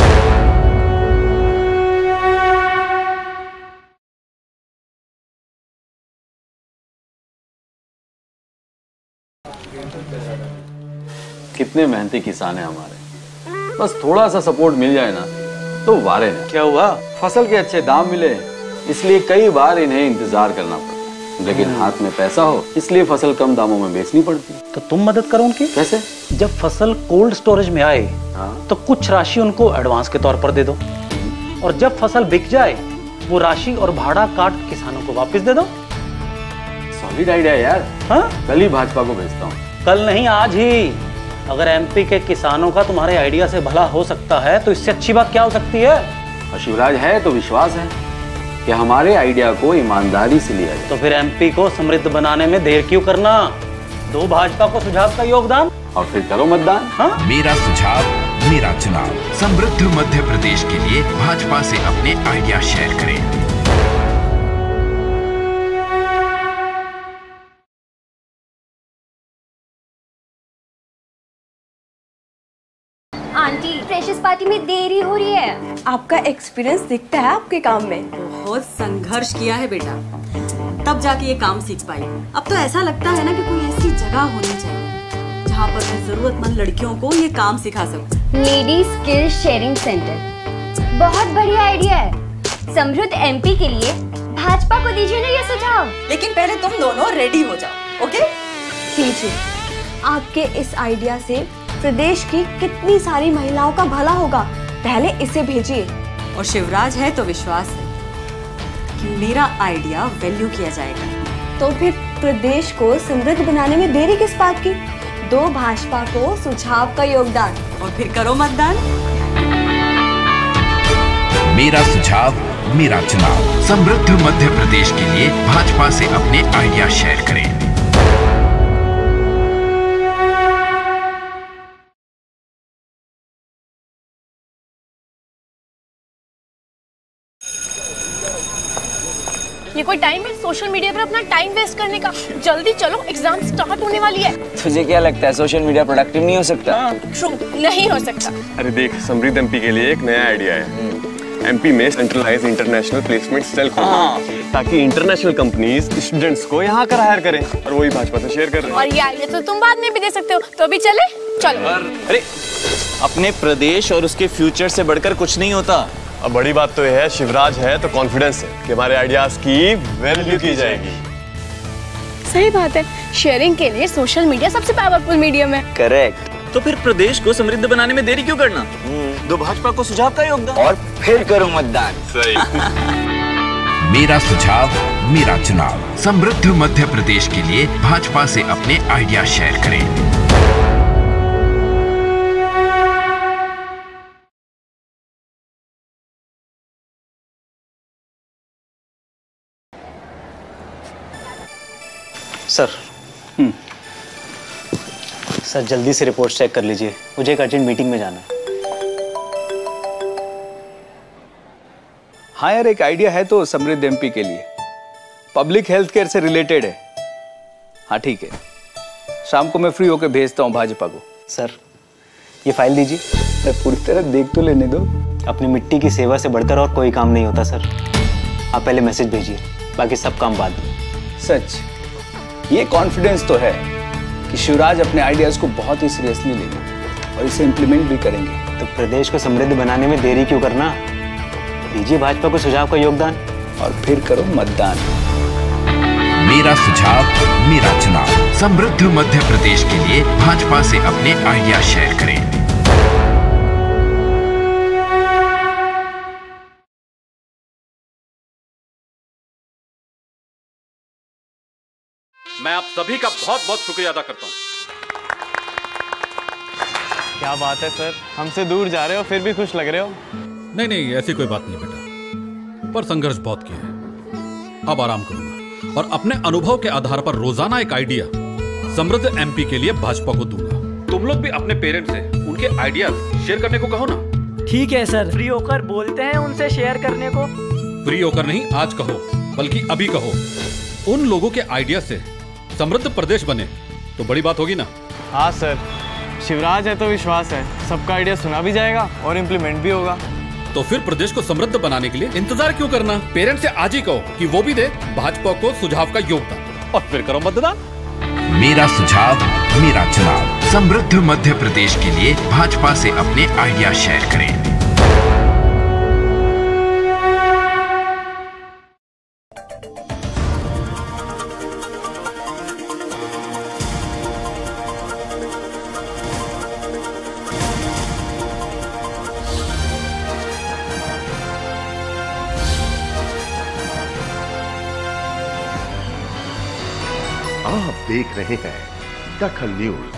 कितने मेहनती किसान हैं हमारे, बस थोड़ा सा सपोर्ट मिल जाए ना तो वारे नहीं। क्या हुआ? फसल के अच्छे दाम मिले इसलिए कई बार इन्हें इंतजार करना पड़ता, लेकिन हाथ में पैसा हो इसलिए फसल कम दामों में बेचनी पड़ती। तो तुम मदद करो उनकी। कैसे? जब फसल कोल्ड स्टोरेज में आए तो कुछ राशि उनको एडवांस के तौर पर दे दो, और जब फसल बिक जाए वो राशि और भाड़ा काट किसानों को वापस दे दो। सॉलिड आइडिया यार। हाँ, कल ही भाजपा को भेजता हूँ। कल नहीं, आज ही। अगर एमपी के किसानों का तुम्हारे आइडिया से भला हो सकता है तो इससे अच्छी बात क्या हो सकती है? और शिवराज है तो विश्वास है कि हमारे आइडिया को ईमानदारी से लिया जाए। तो फिर एमपी को समृद्ध बनाने में देर क्यों करना? दो भाजपा को सुझाव का योगदान और फिर करो मतदान। हाँ? मेरा सुझाव मेरा चुनाव। समृद्ध मध्य प्रदेश के लिए भाजपा से अपने आइडिया शेयर करें। आंटी, फ्रेशर्स पार्टी में देरी हो रही है। आपका एक्सपीरियंस दिखता है आपके काम में। बहुत संघर्ष किया है बेटा, तब जाके ये काम सीख पाई। अब तो ऐसा लगता है ना कि कोई ऐसी जगह होनी चाहिए जहाँ पर मैं जरूरतमंद लड़कियों को ये काम सिखा सकूं। लेडी स्किल शेयरिंग सेंटर, बहुत बढ़िया आइडिया है। समृद्ध एमपी के लिए भाजपा को दीजिए ना ये सुझाव। लेकिन पहले तुम दोनों रेडी हो जाओ, ओके? कीजिए। आपके इस आइडिया से प्रदेश की कितनी सारी महिलाओं का भला होगा। पहले इसे भेजिए। और शिवराज है तो विश्वास है कि मेरा आइडिया वैल्यू किया जाएगा। तो फिर प्रदेश को समृद्ध बनाने में देरी किस बात की? दो भाजपा को सुझाव का योगदान और फिर करो मतदान। मेरा सुझाव मेरा चुनाव। समृद्ध मध्य प्रदेश के लिए भाजपा से अपने आइडिया शेयर करें। ये कोई टाइम है सोशल मीडिया पर अपना टाइम वेस्ट करने का? जल्दी चलो, एग्जाम स्टार्ट होने वाली है। तुझे क्या लगता है सोशल मीडिया प्रोडक्टिव नहीं हो सकता? ट्रू, नहीं हो सकता। अरे देख, समृद्ध एमपी के लिए एक नया आइडिया है। एमपी में सेंट्रलाइज इंटरनेशनल प्लेसमेंट सेल खोलना, ताकि इंटरनेशनल कंपनीज स्टूडेंट्स को यहाँ कर हायर करें और वही भाजपा से शेयर कर रहे हैं। और ये आइडिया तो तुम बाद में भी दे सकते हो, तो अभी चले? चलो। अरे अपने प्रदेश और उसके फ्यूचर से बढ़कर कुछ नहीं होता। अब बड़ी बात तो यह है, शिवराज है तो कॉन्फिडेंस है कि हमारे आइडियाज की वैल्यू की जाएगी। सही बात है, शेयरिंग के लिए सोशल मीडिया सबसे पावरफुल मीडियम है। करेक्ट। तो फिर प्रदेश को समृद्ध बनाने में देरी क्यों करना? दो भाजपा को सुझाव का योगदान और फिर करो मतदान। सही। मेरा सुझाव मेरा चुनाव। समृद्ध मध्य प्रदेश के लिए भाजपा से अपने आइडिया शेयर करें। सर सर जल्दी से रिपोर्ट चेक कर लीजिए, मुझे एक अर्जेंट मीटिंग में जाना है। हाँ यार, एक आइडिया है तो समृद्ध एमपी के लिए, पब्लिक हेल्थ केयर से रिलेटेड है। हाँ ठीक है, शाम को मैं फ्री होकर भेजता हूँ भाजपा को। सर ये फाइल दीजिए। मैं पूरी तरह देख तो लेने दो। अपनी मिट्टी की सेवा से बढ़कर और कोई काम नहीं होता सर। आप पहले मैसेज भेजिए, बाकी सब काम बाद में। सच ये कॉन्फिडेंस तो है कि शिवराज अपने आइडियाज को बहुत ही सीरियसली लेंगे और इसे इम्प्लीमेंट भी करेंगे। तो प्रदेश को समृद्ध बनाने में देरी क्यों करना? दीजिए भाजपा को सुझाव का योगदान और फिर करो मतदान। मेरा सुझाव मेरा चुनाव। समृद्ध मध्य प्रदेश के लिए भाजपा से अपने आइडिया शेयर करें। मैं आप सभी का बहुत बहुत शुक्रिया अदा करता हूँ। क्या बात है सर, हमसे दूर जा रहे हो फिर भी खुश लग रहे हो। नहीं नहीं, ऐसी कोई बात नहीं बेटा, पर संघर्ष बहुत किया है। अब आराम करूंगा और अपने अनुभव के आधार पर रोजाना एक आइडिया समृद्ध एमपी के लिए भाजपा को दूंगा। तुम लोग भी अपने पेरेंट्स से उनके आइडियाज शेयर करने को कहो ना। ठीक है सर, फ्री होकर बोलते हैं उनसे शेयर करने को। फ्री होकर नहीं आज कहो, बल्कि अभी कहो। उन लोगों के आइडिया से समृद्ध प्रदेश बने तो बड़ी बात होगी ना। हाँ सर, शिवराज है तो विश्वास है, सबका आइडिया सुना भी जाएगा और इम्प्लीमेंट भी होगा। तो फिर प्रदेश को समृद्ध बनाने के लिए इंतजार क्यों करना? पेरेंट्स से आज ही कहो कि वो भी दे भाजपा को सुझाव का योगदान, और फिर करो मतदान। मेरा सुझाव मेरा चुनाव। समृद्ध मध्य प्रदेश के लिए भाजपा से अपने आइडिया शेयर करें। आप देख रहे हैं दखल न्यूज।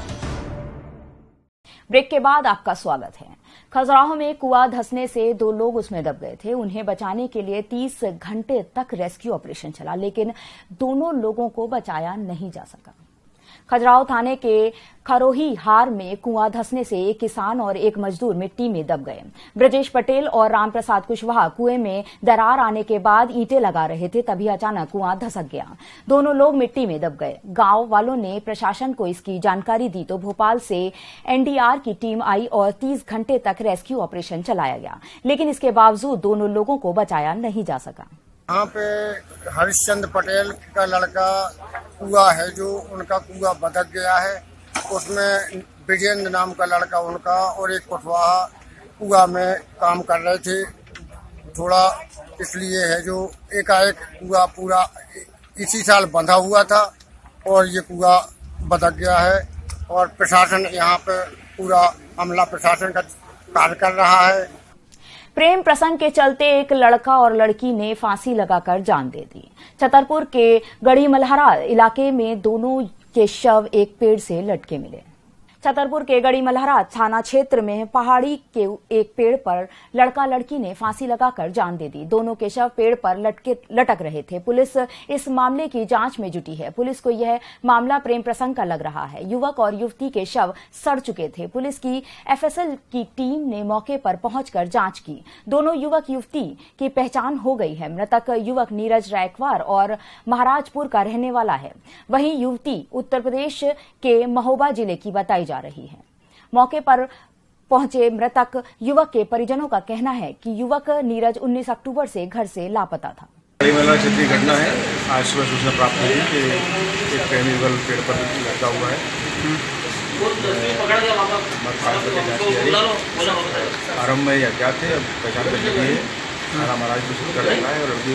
ब्रेक के बाद आपका स्वागत है। खजुराहो में कुआं धंसने से 2 लोग उसमें दब गए थे। उन्हें बचाने के लिए 30 घंटे तक रेस्क्यू ऑपरेशन चला, लेकिन दोनों लोगों को बचाया नहीं जा सका। खजुराहो थाने के खरोही हार में कुआं धंसने से एक किसान और एक मजदूर मिट्टी में दब गए। ब्रजेश पटेल और रामप्रसाद कुशवाहा कुएं में दरार आने के बाद ईंटें लगा रहे थे, तभी अचानक कुआं धसक गया। दोनों लोग मिट्टी में दब गए। गांव वालों ने प्रशासन को इसकी जानकारी दी तो भोपाल से एनडीआर की टीम आई और 30 घंटे तक रेस्क्यू ऑपरेशन चलाया गया, लेकिन इसके बावजूद दोनों लोगों को बचाया नहीं जा सका। यहाँ पे हरिश्चंद्र पटेल का लड़का कुआं है, जो उनका कुआं बदक गया है। उसमें विजेंद्र नाम का लड़का उनका और एक कुशवाहा कुआं में काम कर रहे थे। थोड़ा इसलिए है जो एकाएक कुआं पूरा इसी साल बंधा हुआ था और ये कुआं बदक गया है। और प्रशासन यहाँ पे पूरा अमला प्रशासन का कार्य कर रहा है। प्रेम प्रसंग के चलते एक लड़का और लड़की ने फांसी लगाकर जान दे दी। छतरपुर के गढ़ी मल्हारा इलाके में दोनों के शव एक पेड़ से लटके मिले। छतरपुर के गढ़ी मल्हारा थाना क्षेत्र में पहाड़ी के एक पेड़ पर लड़का लड़की ने फांसी लगाकर जान दे दी। दोनों के शव पेड़ पर लटक रहे थे। पुलिस इस मामले की जांच में जुटी है। पुलिस को यह मामला प्रेम प्रसंग का लग रहा है। युवक और युवती के शव सड़ चुके थे। पुलिस की एफएसएल की टीम ने मौके पर पहुंचकर जांच की। दोनों युवक युवती की पहचान हो गई है। मृतक युवक नीरज रायकवार और महाराजपुर का रहने वाला है, वहीं युवती उत्तर प्रदेश के महोबा जिले की बताई जा रही है। मौके पर पहुंचे मृतक युवक के परिजनों का कहना है कि युवक नीरज 19 अक्टूबर से घर से लापता था। क्षेत्रीय घटना है। आज सुबह सूचना प्राप्त हुई कि एक प्रेमी युगल पेड़ पर लटका हुआ है। आरंभ में अज्ञात थे, अब पहचान कर ली है। महाराजपुर का रहना है और अभी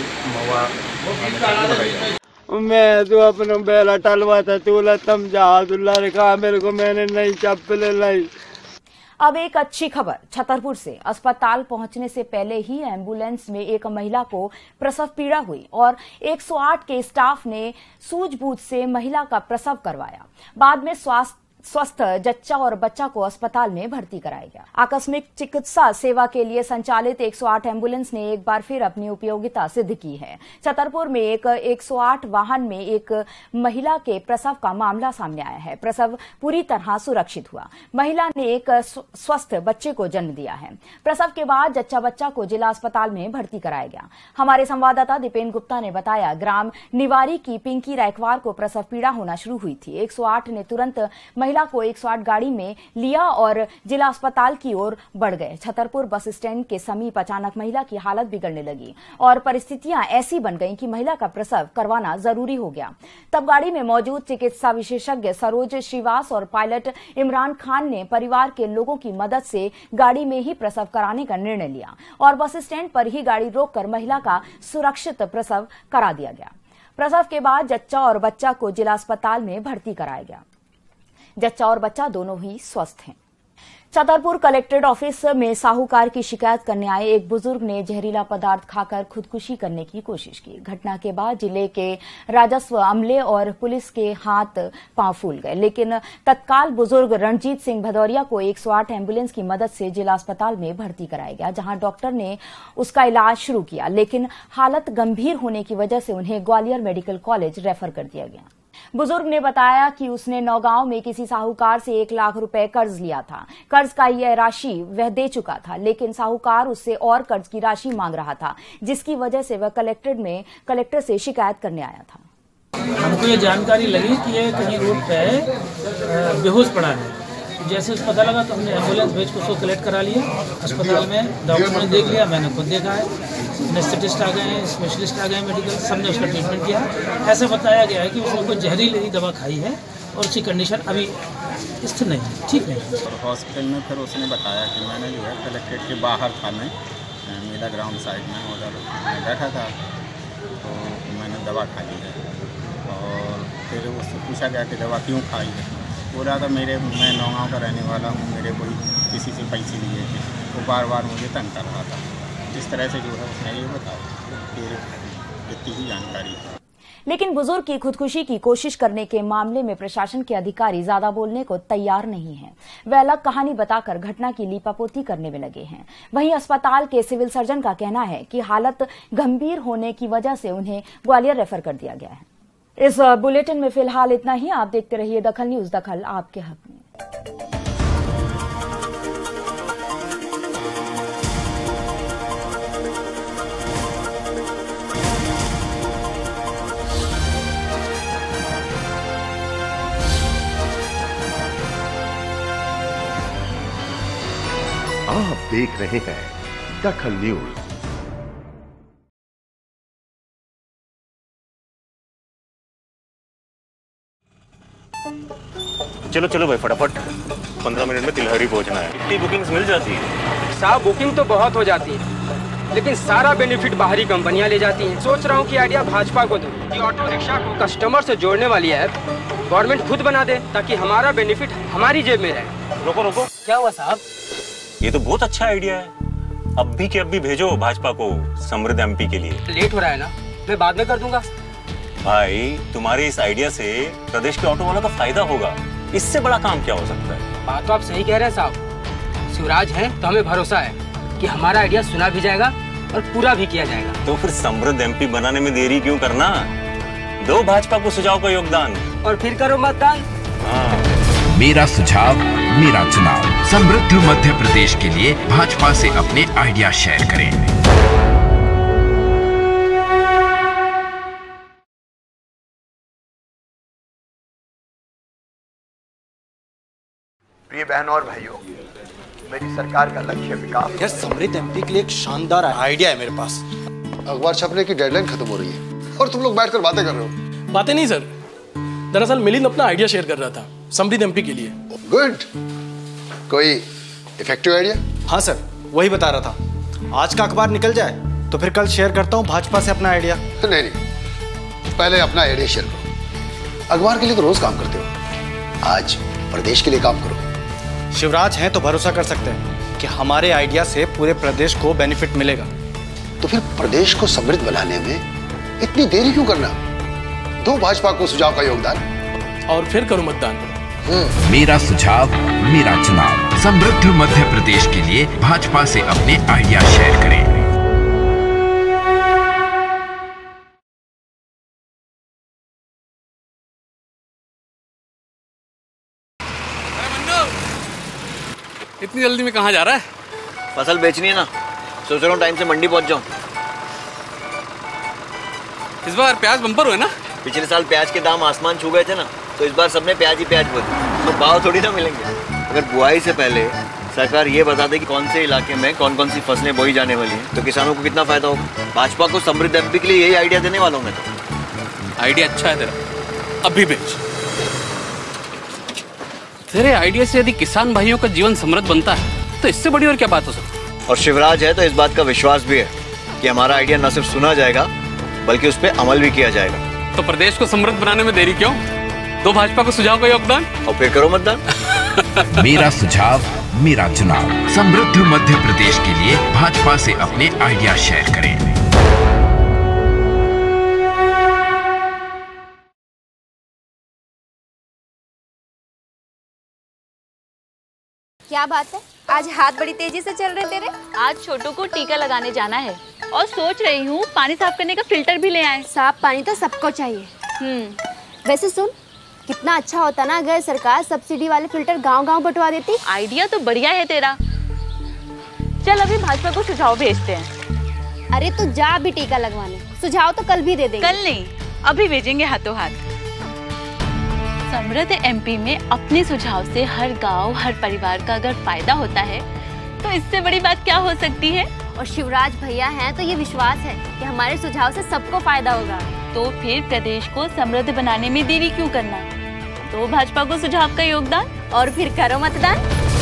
महुआ। मैं तो अपना बेला टलवा था, तूला समझा रखा मेरे को, मैंने नहीं चप्पल लाई। अब एक अच्छी खबर छतरपुर से। अस्पताल पहुंचने से पहले ही एम्बुलेंस में एक महिला को प्रसव पीड़ा हुई और 108 के स्टाफ ने सूझबूझ से महिला का प्रसव करवाया। बाद में स्वस्थ जच्चा और बच्चा को अस्पताल में भर्ती कराया गया। आकस्मिक चिकित्सा सेवा के लिए संचालित 108 एम्बुलेंस ने एक बार फिर अपनी उपयोगिता सिद्ध की है। छतरपुर में एक 108 वाहन में एक महिला के प्रसव का मामला सामने आया है। प्रसव पूरी तरह सुरक्षित हुआ। महिला ने एक स्वस्थ बच्चे को जन्म दिया है। प्रसव के बाद जच्चा बच्चा को जिला अस्पताल में भर्ती कराया गया। हमारे संवाददाता दीपेन गुप्ता ने बताया, ग्राम निवारी की पिंकी रायकवार को प्रसव पीड़ा होना शुरू हुई थी। 108 ने तुरंत महिला को 108 गाड़ी में लिया और जिला अस्पताल की ओर बढ़ गए। छतरपुर बस स्टैंड के समीप अचानक महिला की हालत बिगड़ने लगी और परिस्थितियां ऐसी बन गईं कि महिला का प्रसव करवाना जरूरी हो गया। तब गाड़ी में मौजूद चिकित्सा विशेषज्ञ सरोज श्रीवास और पायलट इमरान खान ने परिवार के लोगों की मदद से गाड़ी में ही प्रसव कराने का निर्णय लिया और बस स्टैंड पर ही गाड़ी रोककर महिला का सुरक्षित प्रसव करा दिया गया। प्रसव के बाद जच्चा और बच्चा को जिला अस्पताल में भर्ती कराया गया। जच्चा और बच्चा दोनों ही स्वस्थ हैं। छतरपुर कलेक्ट्रेट ऑफिस में साहूकार की शिकायत करने आए एक बुजुर्ग ने जहरीला पदार्थ खाकर खुदकुशी करने की कोशिश की। घटना के बाद जिले के राजस्व अमले और पुलिस के हाथ पांव फूल गए, लेकिन तत्काल बुजुर्ग रणजीत सिंह भदौरिया को 108 एम्बुलेंस की मदद से जिला अस्पताल में भर्ती कराया गया, जहां डॉक्टर ने उसका इलाज शुरू किया, लेकिन हालत गंभीर होने की वजह से उन्हें ग्वालियर मेडिकल कॉलेज रेफर कर दिया गया। बुजुर्ग ने बताया कि उसने नौगांव में किसी साहूकार से 1 लाख रुपए कर्ज लिया था। कर्ज का यह राशि वह दे चुका था, लेकिन साहूकार उससे और कर्ज की राशि मांग रहा था, जिसकी वजह से वह कलेक्टर से शिकायत करने आया था। हमको ये जानकारी लगी कि ये कहीं रोड पे बेहोश पड़ा है। जैसे उस पता लगा तो हमने एम्बुलेंस भेज के उसको कलेक्ट करा लिया। अस्पताल में डॉक्टर ने देख लिया, मैंने खुद देखा है, एनेस्थेटिस्ट आ गए हैं, स्पेशलिस्ट आ गए हैं मेडिकल, सबने उसका ट्रीटमेंट किया। ऐसे बताया गया है कि उसने कोई जहरीली दवा खाई है और उसकी कंडीशन अभी स्थिर नहीं है, ठीक नहीं। हॉस्पिटल में फिर उसने बताया कि मैंने जो है कलेक्ट्रेट के बाहर था, मैं मेला ग्राउंड साइड में उधर बैठा था, तो मैंने दवा खा ली है। और फिर उससे पूछा गया कि दवा क्यों खाई है। बोला था मैं नौगांव का रहने वाला हूँ, मेरे कोई किसी से पैसे लिए थे, वो बार बार मुझे तंग कर रहा था। इस तरह से जो है उसने ये बताया, फिर इतनी ही जानकारी है। लेकिन बुजुर्ग की खुदकुशी की कोशिश करने के मामले में प्रशासन के अधिकारी ज्यादा बोलने को तैयार नहीं हैं। वे अलग कहानी बताकर घटना की लीपापोती करने में लगे हैं। वहीं अस्पताल के सिविल सर्जन का कहना है कि हालत गंभीर होने की वजह से उन्हें ग्वालियर रेफर कर दिया गया है। इस बुलेटिन में फिलहाल इतना ही। आप देखते रहिए दखल न्यूज, दखल आपके हक में। आप देख रहे हैं दखल न्यूज। चलो चलो भाई फटाफट, 15 मिनट में तिलहरी पहुंचना है। इतनी बुकिंग्स मिल जाती है? साहब बुकिंग तो बहुत हो जाती है, लेकिन सारा बेनिफिट बाहरी कंपनियां ले जाती हैं। सोच रहा हूँ कि आइडिया भाजपा को दूं कि ऑटो रिक्शा को कस्टमर से जोड़ने वाली ऐप गवर्नमेंट खुद बना दे, ताकि हमारा बेनिफिट हमारी जेब में रहे। रोको रोको, क्या हुआ साहब? ये तो बहुत अच्छा आइडिया है। अब भी के अब भी भेजो भाजपा को समृद्ध एमपी के लिए। लेट हो रहा है ना, मैं बाद में कर दूंगा। भाई तुम्हारे इस आइडिया से प्रदेश के ऑटो वालों का फायदा होगा, इससे बड़ा काम क्या हो सकता है? बात तो आप सही कह रहे हैं साहब। शिवराज हैं तो हमें भरोसा है कि हमारा आइडिया सुना भी जाएगा और पूरा भी किया जाएगा। तो फिर समृद्ध एमपी बनाने में देरी क्यों करना? दो भाजपा को सुझाव का योगदान और फिर करो मतदान। मेरा सुझाव मेरा चुनाव। समृद्ध मध्य प्रदेश के लिए भाजपा से अपने आइडिया शेयर करें। प्रिय बहनों और भाइयों, मेरी सरकार का लक्ष्य विकास। यार समृद्ध एमपी के लिए एक शानदार आइडिया है मेरे पास। अखबार छपने की डेडलाइन खत्म हो रही है और तुम लोग बैठकर बातें कर रहे हो। बातें नहीं सर, दरअसल मिलिंद अपना आइडिया शेयर कर रहा था समृद्ध एमपी के लिए। गुड, कोई इफेक्टिव आइडिया? हाँ सर, वही बता रहा था। आज का अखबार निकल जाए तो फिर कल शेयर करता हूँ भाजपा से अपना आइडिया। नहीं, पहले अपना आइडिया शेयर करो। अखबार के लिए तो रोज काम करते हो, आज प्रदेश के लिए काम करो। शिवराज हैं तो भरोसा कर सकते हैं कि हमारे आइडिया से पूरे प्रदेश को बेनिफिट मिलेगा। तो फिर प्रदेश को समृद्ध बनाने में इतनी देरी क्यों करना? दो भाजपा को सुझाव का योगदान और फिर करो मतदान। मेरा सुझाव मेरा चुनाव। समृद्ध मध्य प्रदेश के लिए भाजपा से अपने आइडिया शेयर करें। इतनी जल्दी में कहाँ जा रहा है? फसल बेचनी है ना, सोच रहा हूँ टाइम से मंडी पहुँच जाऊँ। इस बार प्याज बम्पर हुए ना? पिछले साल प्याज के दाम आसमान छू गए थे ना, तो इस बार सबने प्याज ही प्याज बोल, तो भाव थोड़ी ना मिलेंगे। अगर बुआई से पहले सरकार ये बता दे कि कौन से इलाके में कौन कौन सी फसलें बोई जाने वाली हैं, तो किसानों को कितना फायदा होगा। भाजपा को समृद्ध एमपी के लिए यही आइडिया देने वाला हूँ मैं तो। आइडिया अच्छा है तेरा, अभी बेच। तेरे आइडिया से यदि किसान भाइयों का जीवन समृद्ध बनता है तो इससे बड़ी और क्या बात हो सकती है। और शिवराज है तो इस बात का विश्वास भी है कि हमारा आइडिया न सिर्फ सुना जाएगा बल्कि उस पर अमल भी किया जाएगा। तो प्रदेश को समृद्ध बनाने में देरी क्यों? दो भाजपा को सुझाव का योगदान और फिर करो मतदान। मेरा सुझाव मेरा चुनाव। समृद्ध मध्य प्रदेश के लिए भाजपा से अपने आइडिया शेयर करें। क्या बात है, आज हाथ बड़ी तेजी से चल रहे तेरे? आज छोटू को टीका लगाने जाना है और सोच रही हूँ पानी साफ करने का फिल्टर भी ले आए। साफ पानी तो सबको चाहिए। वैसे सुन, कितना अच्छा होता ना अगर सरकार सब्सिडी वाले फिल्टर गांव-गांव बंटवा देती। आइडिया तो बढ़िया है तेरा। चल अभी भाजपा को सुझाव भेजते हैं। अरे तू जा अभी टीका लगवाने, सुझाव तो कल भी दे देंगे। कल नहीं, अभी भेजेंगे हाथों हाथ। समृद्ध एमपी में अपने सुझाव से हर गांव, हर परिवार का अगर फायदा होता है तो इससे बड़ी बात क्या हो सकती है। और शिवराज भैया हैं तो ये विश्वास है कि हमारे सुझाव से सबको फायदा होगा। तो फिर प्रदेश को समृद्ध बनाने में देरी क्यों करना। तो भाजपा को सुझाव का योगदान और फिर करो मतदान।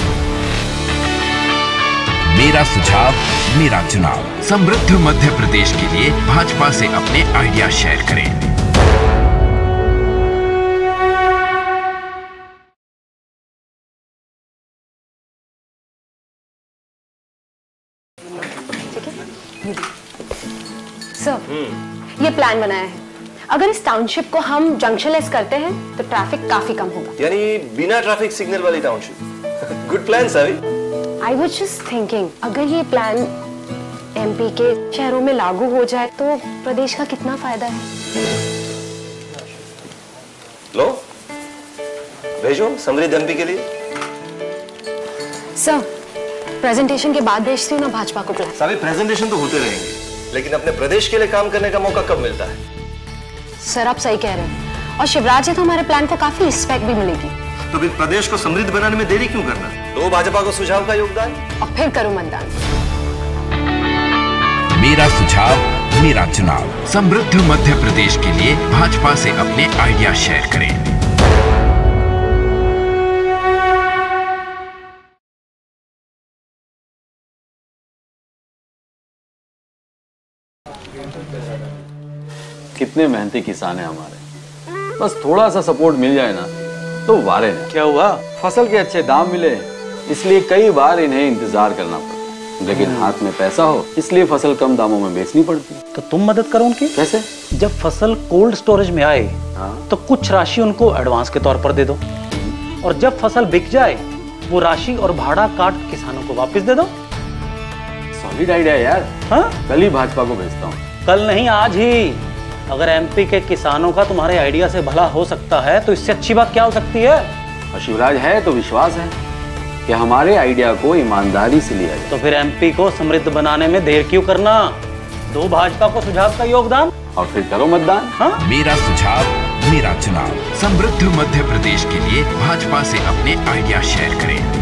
मेरा सुझाव मेरा चुनाव। समृद्ध मध्य प्रदेश के लिए भाजपा से अपने आइडिया शेयर करें। सर, ये प्लान बनाया है। अगर इस टाउनशिप को हम जंक्शनलेस करते हैं तो ट्रैफिक काफी कम होगा। यानी बिना ट्रैफिक सिग्नल वाली township. Good plan sir. I was just thinking, अगर ये प्लान एमपी के शहरों में लागू हो जाए तो प्रदेश का कितना फायदा है। लो, भेजो समृद्ध एमपी के लिए। सर, प्रेजेंटेशन के बाद भेजती हूँ ना भाजपा को प्लान। सारे प्रेजेंटेशन तो होते रहेंगे, लेकिन अपने प्रदेश के लिए काम करने का मौका कब मिलता है। सर आप सही कह रहे हैं, और शिवराज है तो हमारे प्लान को काफी रिस्पेक्ट भी मिलेगी। तो फिर प्रदेश को समृद्ध बनाने में देरी क्यों करना। दो भाजपा को सुझाव का योगदान और फिर करो मतदान। मेरा सुझाव मेरा चुनाव। समृद्ध मध्य प्रदेश के लिए भाजपा से अपने आइडिया शेयर करें। कितने मेहनती किसान हैं हमारे, बस थोड़ा सा सपोर्ट मिल जाए ना तो वारे ना। क्या हुआ, फसल के अच्छे दाम मिले इसलिए कई बार इन्हें इंतजार करना पड़ता, लेकिन हाथ में पैसा हो इसलिए फसल कम दामों में बेचनी पड़ती। तो तुम मदद करो उनकी। कैसे? जब फसल कोल्ड स्टोरेज में आए तो कुछ राशि उनको एडवांस के तौर पर दे दो, और जब फसल बिक जाए वो राशि और भाड़ा काट किसानों को वापस दे दो। सॉलिड आइडिया यार। हाँ, कल ही भाजपा को भेजता हूँ। कल नहीं, आज ही। अगर एमपी के किसानों का तुम्हारे आइडिया से भला हो सकता है तो इससे अच्छी बात क्या हो सकती है। और शिवराज है तो विश्वास है कि हमारे आइडिया को ईमानदारी से लिया जाए। तो फिर एमपी को समृद्ध बनाने में देर क्यों करना। दो भाजपा को सुझाव का योगदान और फिर करो मतदान। हाँ? मेरा सुझाव मेरा चुनाव। समृद्ध मध्य प्रदेश के लिए भाजपा से अपने आइडिया शेयर करें।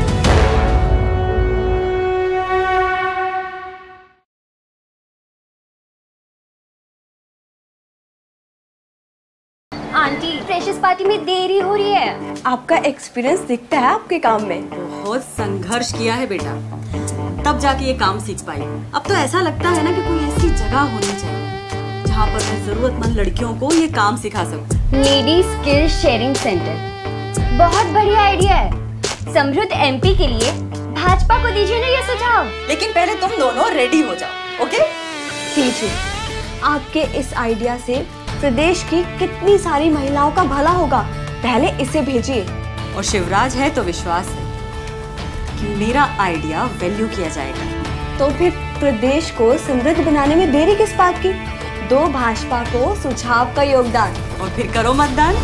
आंटी, फ्रेशर्स पार्टी में देरी हो रही है। आपका एक्सपीरियंस दिखता है आपके काम में। बहुत संघर्ष किया है बेटा, तब जाके ये काम सीख पाई। अब तो ऐसा लगता है ना कि कोई ऐसी जगह होनी चाहिए जहाँ पर मैं जरूरतमंद लड़कियों को ये काम सिखा सकूं। लेडी स्किल शेयरिंग सेंटर, बहुत बढ़िया आइडिया है। समृद्ध एमपी के लिए भाजपा को दीजिए ना ये सुझाव। लेकिन पहले तुम दोनों रेडी हो जाओ, ओके? कीजिए, आपके इस आइडिया से प्रदेश की कितनी सारी महिलाओं का भला होगा। पहले इसे भेजिए। और शिवराज है तो विश्वास है कि मेरा आइडिया वैल्यू किया जाएगा। तो फिर प्रदेश को समृद्ध बनाने में देरी किस बात की। दो भाजपा को सुझाव का योगदान और फिर करो मतदान।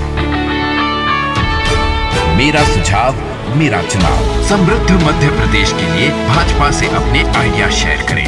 मेरा सुझाव मेरा चुनाव। समृद्ध मध्य प्रदेश के लिए भाजपा से अपने आइडिया शेयर करें।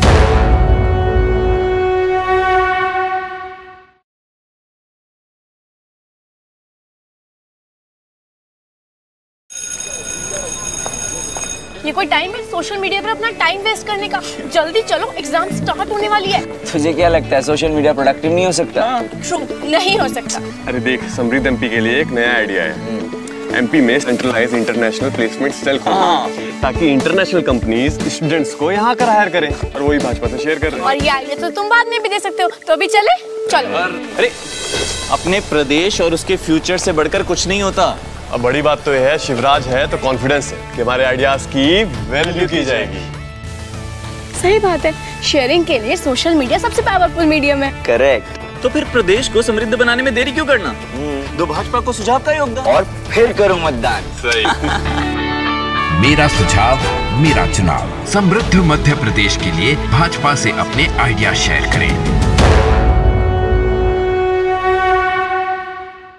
ये कोई टाइम है सोशल मीडिया पर अपना टाइम वेस्ट करने का। जल्दी चलो, एग्जाम स्टार्ट होने वाली है। तुझे क्या लगता है सोशल मीडिया प्रोडक्टिव नहीं हो सकता? ट्रू, नहीं हो सकता। अरे देख, समृद्ध एमपी के लिए एक नया आइडिया है। एमपी में सेंट्रलाइज इंटरनेशनल प्लेसमेंट सेल खोलना, ताकि इंटरनेशनल कंपनीज स्टूडेंट्स को यहाँ कर हायर करें, और वही भाजपा से शेयर कर रहे हैं। और ये आइडिया तो तुम बाद में भी दे सकते हो, तो भी चले। चलो। अरे अपने प्रदेश और उसके फ्यूचर से बढ़कर कुछ नहीं होता। अब बड़ी बात तो यह है, शिवराज है तो कॉन्फिडेंस है कि हमारे आइडियाज की वैल्यू की जाएगी। सही बात है, शेयरिंग के लिए सोशल मीडिया सबसे पावरफुल मीडियम है। करेक्ट। तो फिर प्रदेश को समृद्ध बनाने में देरी क्यों करना। दो भाजपा को सुझाव का योगदान और फिर करो मतदान। सही। मेरा सुझाव मेरा चुनाव। समृद्ध मध्य प्रदेश के लिए भाजपा से अपने आइडिया शेयर करें।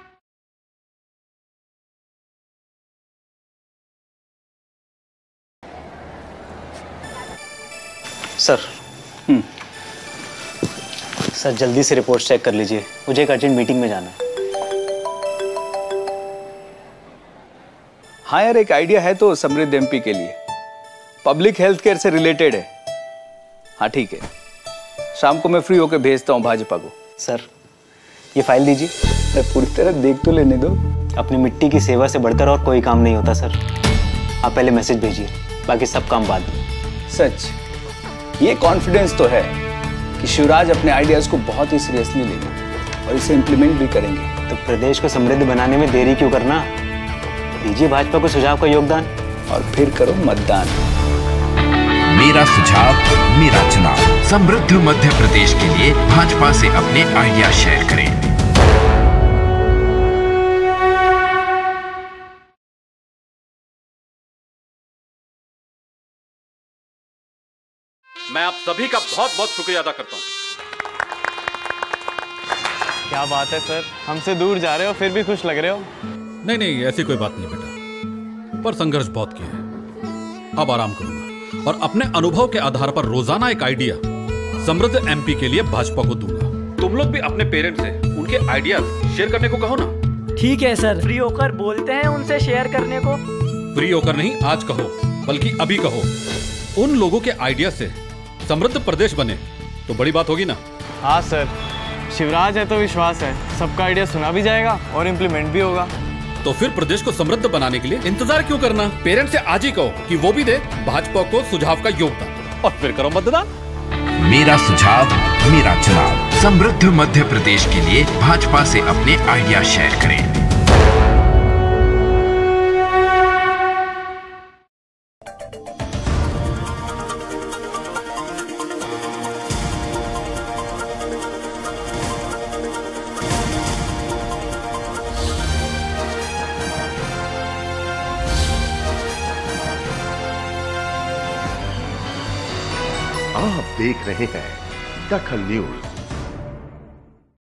सर सर जल्दी से रिपोर्ट चेक कर लीजिए, मुझे एक अर्जेंट मीटिंग में जाना है। हाँ यार, एक आइडिया है तो समृद्ध एमपी के लिए, पब्लिक हेल्थ केयर से रिलेटेड है। हाँ ठीक है, शाम को मैं फ्री होकर भेजता हूँ भाजपा को। सर ये फाइल दीजिए। मैं पूरी तरह देख तो लेने दो। अपनी मिट्टी की सेवा से बढ़कर और कोई काम नहीं होता सर। आप पहले मैसेज भेजिए, बाकी सब काम बाद में। सच, ये कॉन्फिडेंस तो है कि शिवराज अपने आइडियाज को बहुत ही सीरियसली लेंगे और इसे इम्प्लीमेंट भी करेंगे। तो प्रदेश को समृद्ध बनाने में देरी क्यों करना, दीजिए भाजपा को सुझाव का योगदान और फिर करो मतदान। मेरा सुझाव मेरा चुनाव। समृद्ध मध्य प्रदेश के लिए भाजपा से अपने आइडिया शेयर करें। मैं आप सभी का बहुत बहुत शुक्रिया अदा करता हूँ। क्या बात है सर, हमसे दूर जा रहे हो फिर भी खुश लग रहे हो। नहीं नहीं, ऐसी कोई बात नहीं बेटा, पर संघर्ष बहुत किया है। अब आराम करूंगा और अपने अनुभव के आधार पर रोजाना एक आइडिया समृद्ध एमपी के लिए भाजपा को दूंगा। तुम लोग भी अपने पेरेंट्स से उनके आइडियाज शेयर करने को कहो ना। ठीक है सर, फ्री होकर बोलते हैं उनसे शेयर करने को। फ्री होकर नहीं, आज कहो, बल्कि अभी कहो। उन लोगों के आइडिया से समृद्ध प्रदेश बने तो बड़ी बात होगी ना। हाँ सर, शिवराज है तो विश्वास है सबका आइडिया सुना भी जाएगा और इम्प्लीमेंट भी होगा। तो फिर प्रदेश को समृद्ध बनाने के लिए इंतजार क्यों करना। पेरेंट्स से आज ही कहो कि वो भी दे भाजपा को सुझाव का योगदान और फिर करो मतदान। मेरा सुझाव मेरा चुनाव। समृद्ध मध्य प्रदेश के लिए भाजपा से अपने आइडिया शेयर करें। आप देख रहे हैं दखल न्यूज।